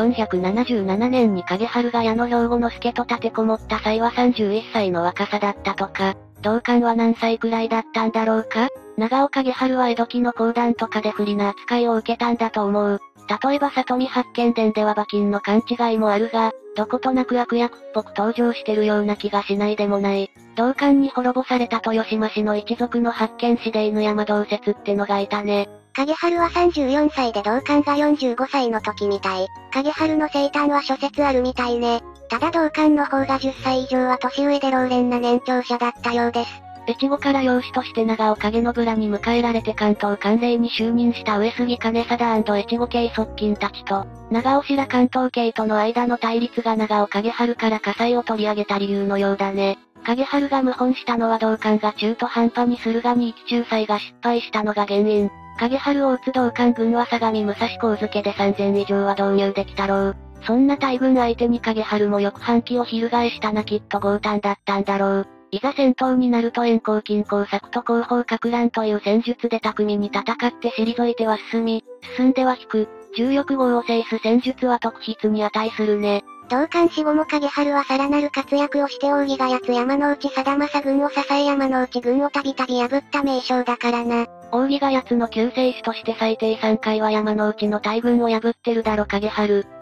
2477年に影春が矢野兵庫之助と立てこもった際は31歳の若さだったとか、同感は何歳くらいだったんだろうか。長尾影春は江戸期の講談とかで不利な扱いを受けたんだと思う。例えば里見八犬伝では馬琴の勘違いもあるが、どことなく悪役っぽく登場してるような気がしないでもない。同感に滅ぼされた豊島市の一族の八犬氏で犬山道節ってのがいたね。 影春は34歳で同感が45歳の時みたい。影春の生誕は諸説あるみたいね。ただ同感の方が10歳以上は年上で老練な年長者だったようです。 越後から養子として長尾影信良に迎えられて関東管領に就任した上杉兼定&越後系側近たちと、長尾氏ら関東系との間の対立が長尾影春から火災を取り上げた理由のようだね。影春が謀反したのは同感が中途半端に駿河に一仲裁が失敗したのが原因。影春を撃つ同感軍は相模武蔵上付で3000以上は導入できたろう。そんな大軍相手に影春も翌半期を翻したなきっと強胆だったんだろう。いざ戦闘になると遠行近工策と後方か乱という戦術で巧みに戦って退いては進んでは引く。重力号を制す戦術は特筆に値するね。 同感死後も影春はさらなる活躍をして扇がやつ山之内貞政軍を支え山之内軍をたびたび破った名将だからな。 扇がやつの救世主として最低3回は山之内の大軍を破ってるだろ影春。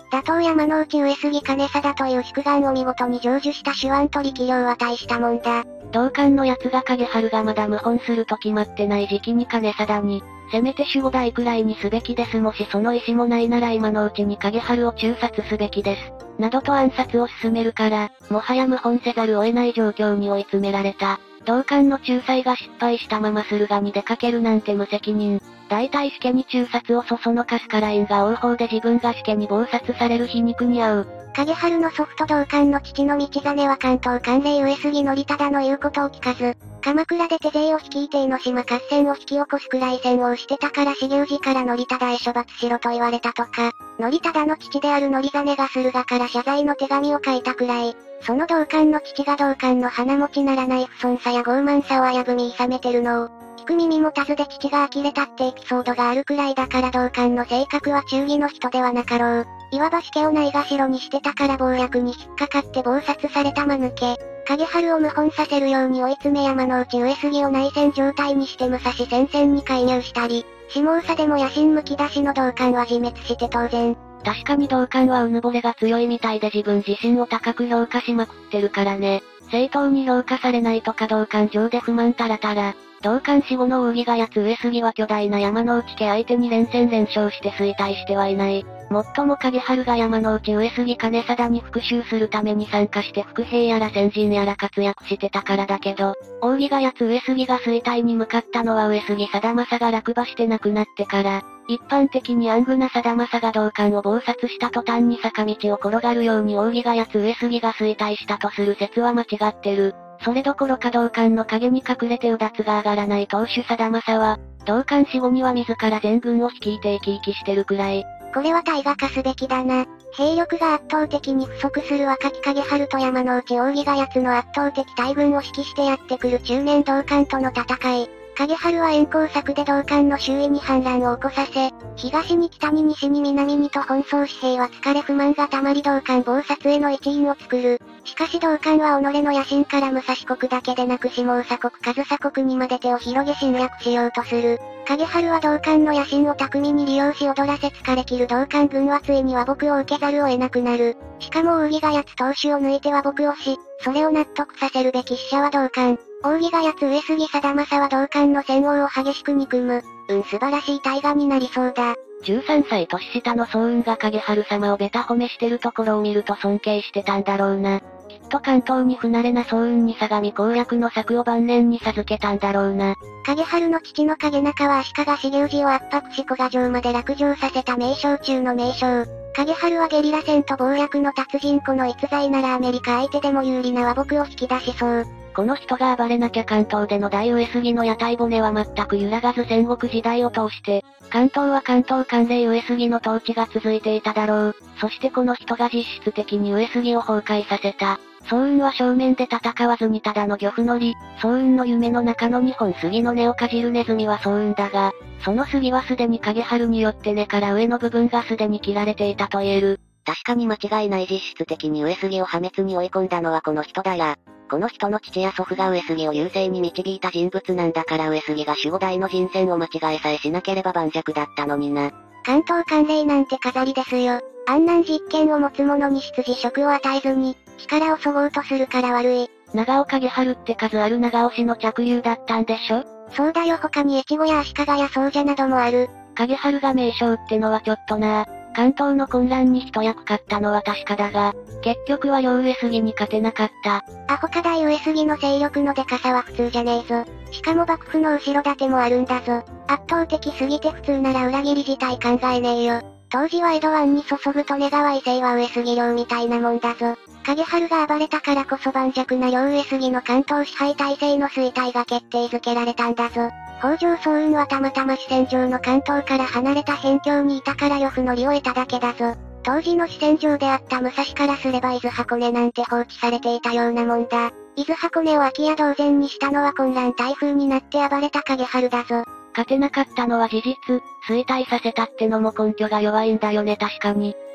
打倒山之内上杉兼定という宿願を見事に成就した手腕と力量は大したもんだ。 同感の奴が影春がまだ謀反すると決まってない時期に兼定に、せめて守護代くらいにすべきです。もしその意思もないなら今のうちに影春を中殺すべきです。などと暗殺を進めるから、もはや謀反せざるを得ない状況に追い詰められた。同感の仲裁が失敗したまま駿河に出かけるなんて無責任。大体死刑に中殺をそそのかすから因果応報で自分が死刑に謀殺される皮肉に遭う。 影春の祖父と同感の父の道真は関東関連上杉憲忠の言うことを聞かず、鎌倉で手勢を率いて江ノ島合戦を引き起こすくらい戦をしてたから重氏から憲忠へ処罰しろと言われたとか、憲忠の父である則真が駿河から謝罪の手紙を書いたくらい、その同感の父が同感の鼻持ちならない不遜さや傲慢さを危ぶみ諌めてるのを、聞く耳持たずで父が呆れたってエピソードがあるくらいだから同感の性格は忠義の人ではなかろう。いわば死刑をないがしろにしてたから謀略に引っかかって謀殺された間抜け。影春を謀反させるように追い詰め山之内上杉を内戦状態にして武蔵戦線に介入したり、下総でも野心むき出しの同感は自滅して当然。 確かに同感はうぬぼれが強いみたいで自分自身を高く評価しまくってるからね。正当に評価されないとか同感上で不満たらたら。同感死後の扇がやつ上杉は巨大な山之内家相手に連戦連勝して衰退してはいない。もっとも影春が山之内上杉兼定に復讐するために参加して伏兵やら先人やら活躍してたからだけど、扇がやつ上杉が衰退に向かったのは上杉貞政が落馬して亡くなってから、一般的に暗愚な貞政が同感を謀殺した途端に坂道を転がるように扇がやつ上杉が衰退したとする説は間違ってる。それどころか同感の影に隠れてうだつが上がらない当主貞政は、同感死後には自ら全軍を率いて生き生きしてるくらい。 これは大が課すべきだな。兵力が圧倒的に不足する若き影春と山之内扇がやつの圧倒的大軍を指揮してやってくる中年同感との戦い。影春は遠行策で同感の周囲に反乱を起こさせ、東に北に西に南にと奔走し兵は疲れ不満がたまり同感謀殺への一因を作る。しかし同感は己の野心から武蔵国だけでなく下総国上総国にまで手を広げ侵略しようとする。影春は同感の野心を巧みに利用し踊らせ疲れ切る同感軍はついに和睦を受けざるを得なくなる。しかも扇がやつ当主を抜いて和睦をし、それを納得させるべき使者は同感。扇がやつ上杉貞政は同感の戦王を激しく憎む。素晴らしい大河になりそうだ。 13歳年下の早雲が影春様をベタ褒めしてるところを見ると尊敬してたんだろうな。きっと関東に不慣れな早雲に相模攻略の策を晩年に授けたんだろうな。 影春の父の影中は足利重氏を圧迫し古賀城まで落城させた名将中の名将。影春はゲリラ戦と謀略の達人。この逸材ならアメリカ相手でも有利な和睦を引き出しそう。 この人が暴れなきゃ関東での大上杉の屋台骨は全く揺らがず戦国時代を通して、関東は関東関連上杉の統治が続いていただろう。そしてこの人が実質的に上杉を崩壊させた。早雲は正面で戦わずにただの漁夫乗り、早雲の夢の中の2本杉の根をかじるネズミは早雲だが、その杉はすでに影春によって根から上の部分がすでに切られていたと言える。 確かに間違いない。実質的に上杉を破滅に追い込んだのはこの人だや。この人の父や祖父が上杉を優勢に導いた人物なんだから上杉が守護代の人選を間違えさえしなければ盤石だったのにな。 関東関連なんて飾りですよ。安南実権を持つ者に出自職を与えずに、力をそごうとするから悪い。 長尾影春って数ある長尾氏の着流だったんでしょ？ そうだよ。他に越後や足利や宗者などもある。 影春が名将ってのはちょっとな。関東の混乱に一役買ったのは確かだが、結局は両上杉に勝てなかった。 アホか大上杉の勢力のデカさは普通じゃねえぞ。しかも幕府の後ろ盾もあるんだぞ。圧倒的すぎて普通なら裏切り自体考えねえよ。当時は江戸湾に注ぐ利根川以西は上杉領みたいなもんだぞ。影春が暴れたからこそ盤石な両上杉の関東支配体制の衰退が決定づけられたんだぞ。北条早雲はたまたま四川上の関東から離れた辺境にいたから呂布乗りを得ただけだぞ。当時の四川上であった武蔵からすれば伊豆箱根なんて放置されていたようなもんだ。伊豆箱根を空き家同然にしたのは混乱台風になって暴れた影春だぞ。 勝てなかったのは事実、衰退させたってのも根拠が弱いんだよね。確かに。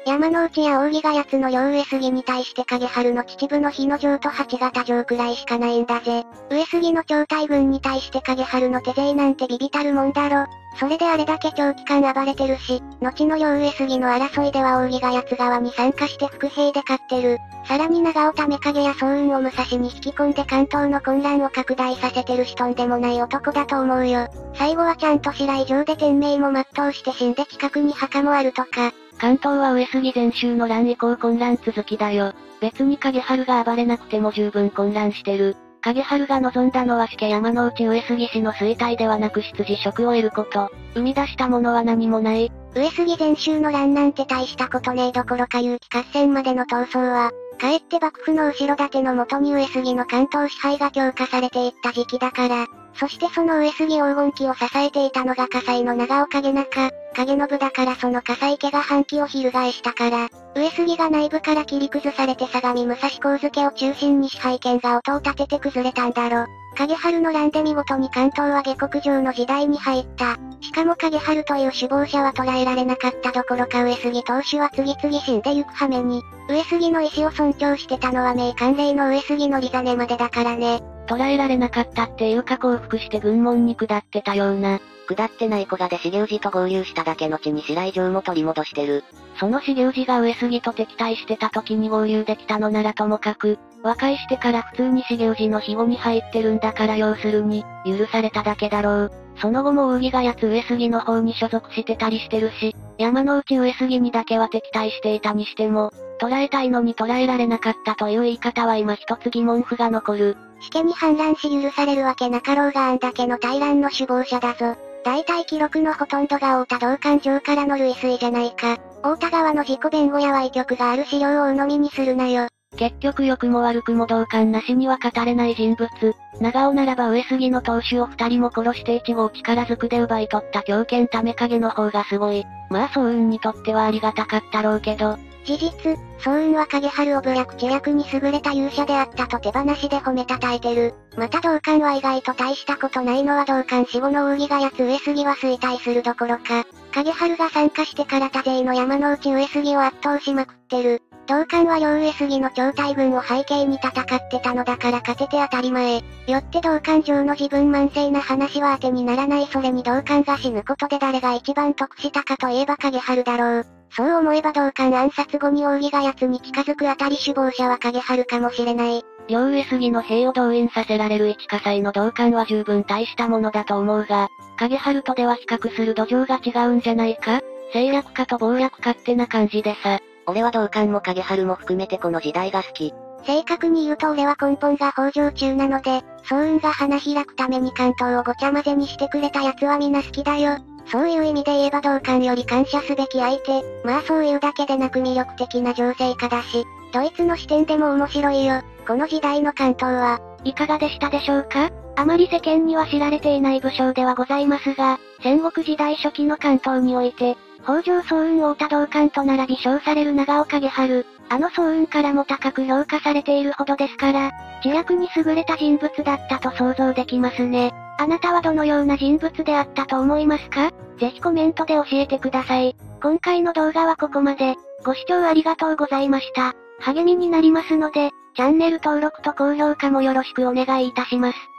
山之内や扇ヶ谷の両上杉に対して影春の秩父の日野城と八形城くらいしかないんだぜ。上杉の超大軍に対して影春の手勢なんてビビたるもんだろ。それであれだけ長期間暴れてるし、後の両上杉の争いでは扇ヶ谷側に参加して伏兵で勝ってる。さらに長尾為影や早雲を武蔵に引き込んで関東の混乱を拡大させてるしとんでもない男だと思うよ。最後はちゃんと白井城で天命も全うして死んで近くに墓もあるとか。 関東は上杉全州の乱以降混乱続きだよ。別に影春が暴れなくても十分混乱してる。影春が望んだのは死家山之内上杉氏の衰退ではなく出自職を得ること。生み出したものは何もない。 上杉全州の乱なんて大したことねえどころか結城合戦までの闘争は、かえって幕府の後ろ盾のもとに上杉の関東支配が強化されていった時期だから。そしてその上杉黄金期を支えていたのが葛西の長尾影中、影信だからその葛西家が反旗を翻したから、上杉が内部から切り崩されて相模武蔵上野を中心に支配権が音を立てて崩れたんだろ。影春の乱で見事に関東は下克上の時代に入った。しかも影春という首謀者は捕らえられなかったどころか上杉当主は次々死んでゆく羽目に、上杉の意志を尊重してたのは明寛齢の上杉の利実までだからね。 捕らえられなかったっていうか降伏して軍門に下ってたような。 下ってない子がで重氏と合流しただけのちに白井城も取り戻してる。 その重氏が上杉と敵対してた時に合流できたのならともかく、和解してから普通に重氏の庇護に入ってるんだから要するに、許されただけだろう。その後も扇ヶ谷上杉の方に所属してたりしてるし、山之内上杉にだけは敵対していたにしても、捕らえたいのに捕らえられなかったという言い方は今一つ疑問符が残る。 死家に反乱し許されるわけなかろうがあんだけの大乱の首謀者だぞ。大体記録のほとんどが太田道館城からの類推じゃないか。太田川の自己弁護や歪曲がある資料を鵜呑みにするなよ。 結局良くも悪くも同感なしには語れない人物。長尾ならば上杉の当主を二人も殺して一号力ずくで奪い取った狂犬為影の方がすごい。まあ早雲にとってはありがたかったろうけど。 事実、早雲は影春を武略知略に優れた勇者であったと手放しで褒めたたえてる。また同感は意外と大したことないのは同感死後の扇ヶ谷上杉は衰退するどころか、影春が参加してから多勢の山之内上杉を圧倒しまくってる。同感は両上杉の超大軍を背景に戦ってたのだから勝てて当たり前。よって同感上の自分慢性な話は当てにならない。それに同感が死ぬことで誰が一番得したかといえば影春だろう。そう思えば同感暗殺後に扇ヶ谷に近づくあたり首謀者は影春かもしれない。 両上杉の兵を動員させられる一火災の同感は十分大したものだと思うが、影春とでは比較する土壌が違うんじゃないか？政略家と謀略家ってな感じでさ。 俺は同感も影春も含めてこの時代が好き。 正確に言うと俺は根本が北条中なので、早雲が花開くために関東をごちゃ混ぜにしてくれた奴は皆好きだよ。そういう意味で言えば同感より感謝すべき相手。まあそういうだけでなく魅力的な情勢家だし、ドイツの視点でも面白いよ。この時代の関東は。 いかがでしたでしょうか？あまり世間には知られていない武将ではございますが、戦国時代初期の関東において、北条早雲太田道館と並び称される長尾影春、あの早雲からも高く評価されているほどですから、知略に優れた人物だったと想像できますね。あなたはどのような人物であったと思いますか？ぜひコメントで教えてください。今回の動画はここまで。ご視聴ありがとうございました。励みになりますので、チャンネル登録と高評価もよろしくお願いいたします。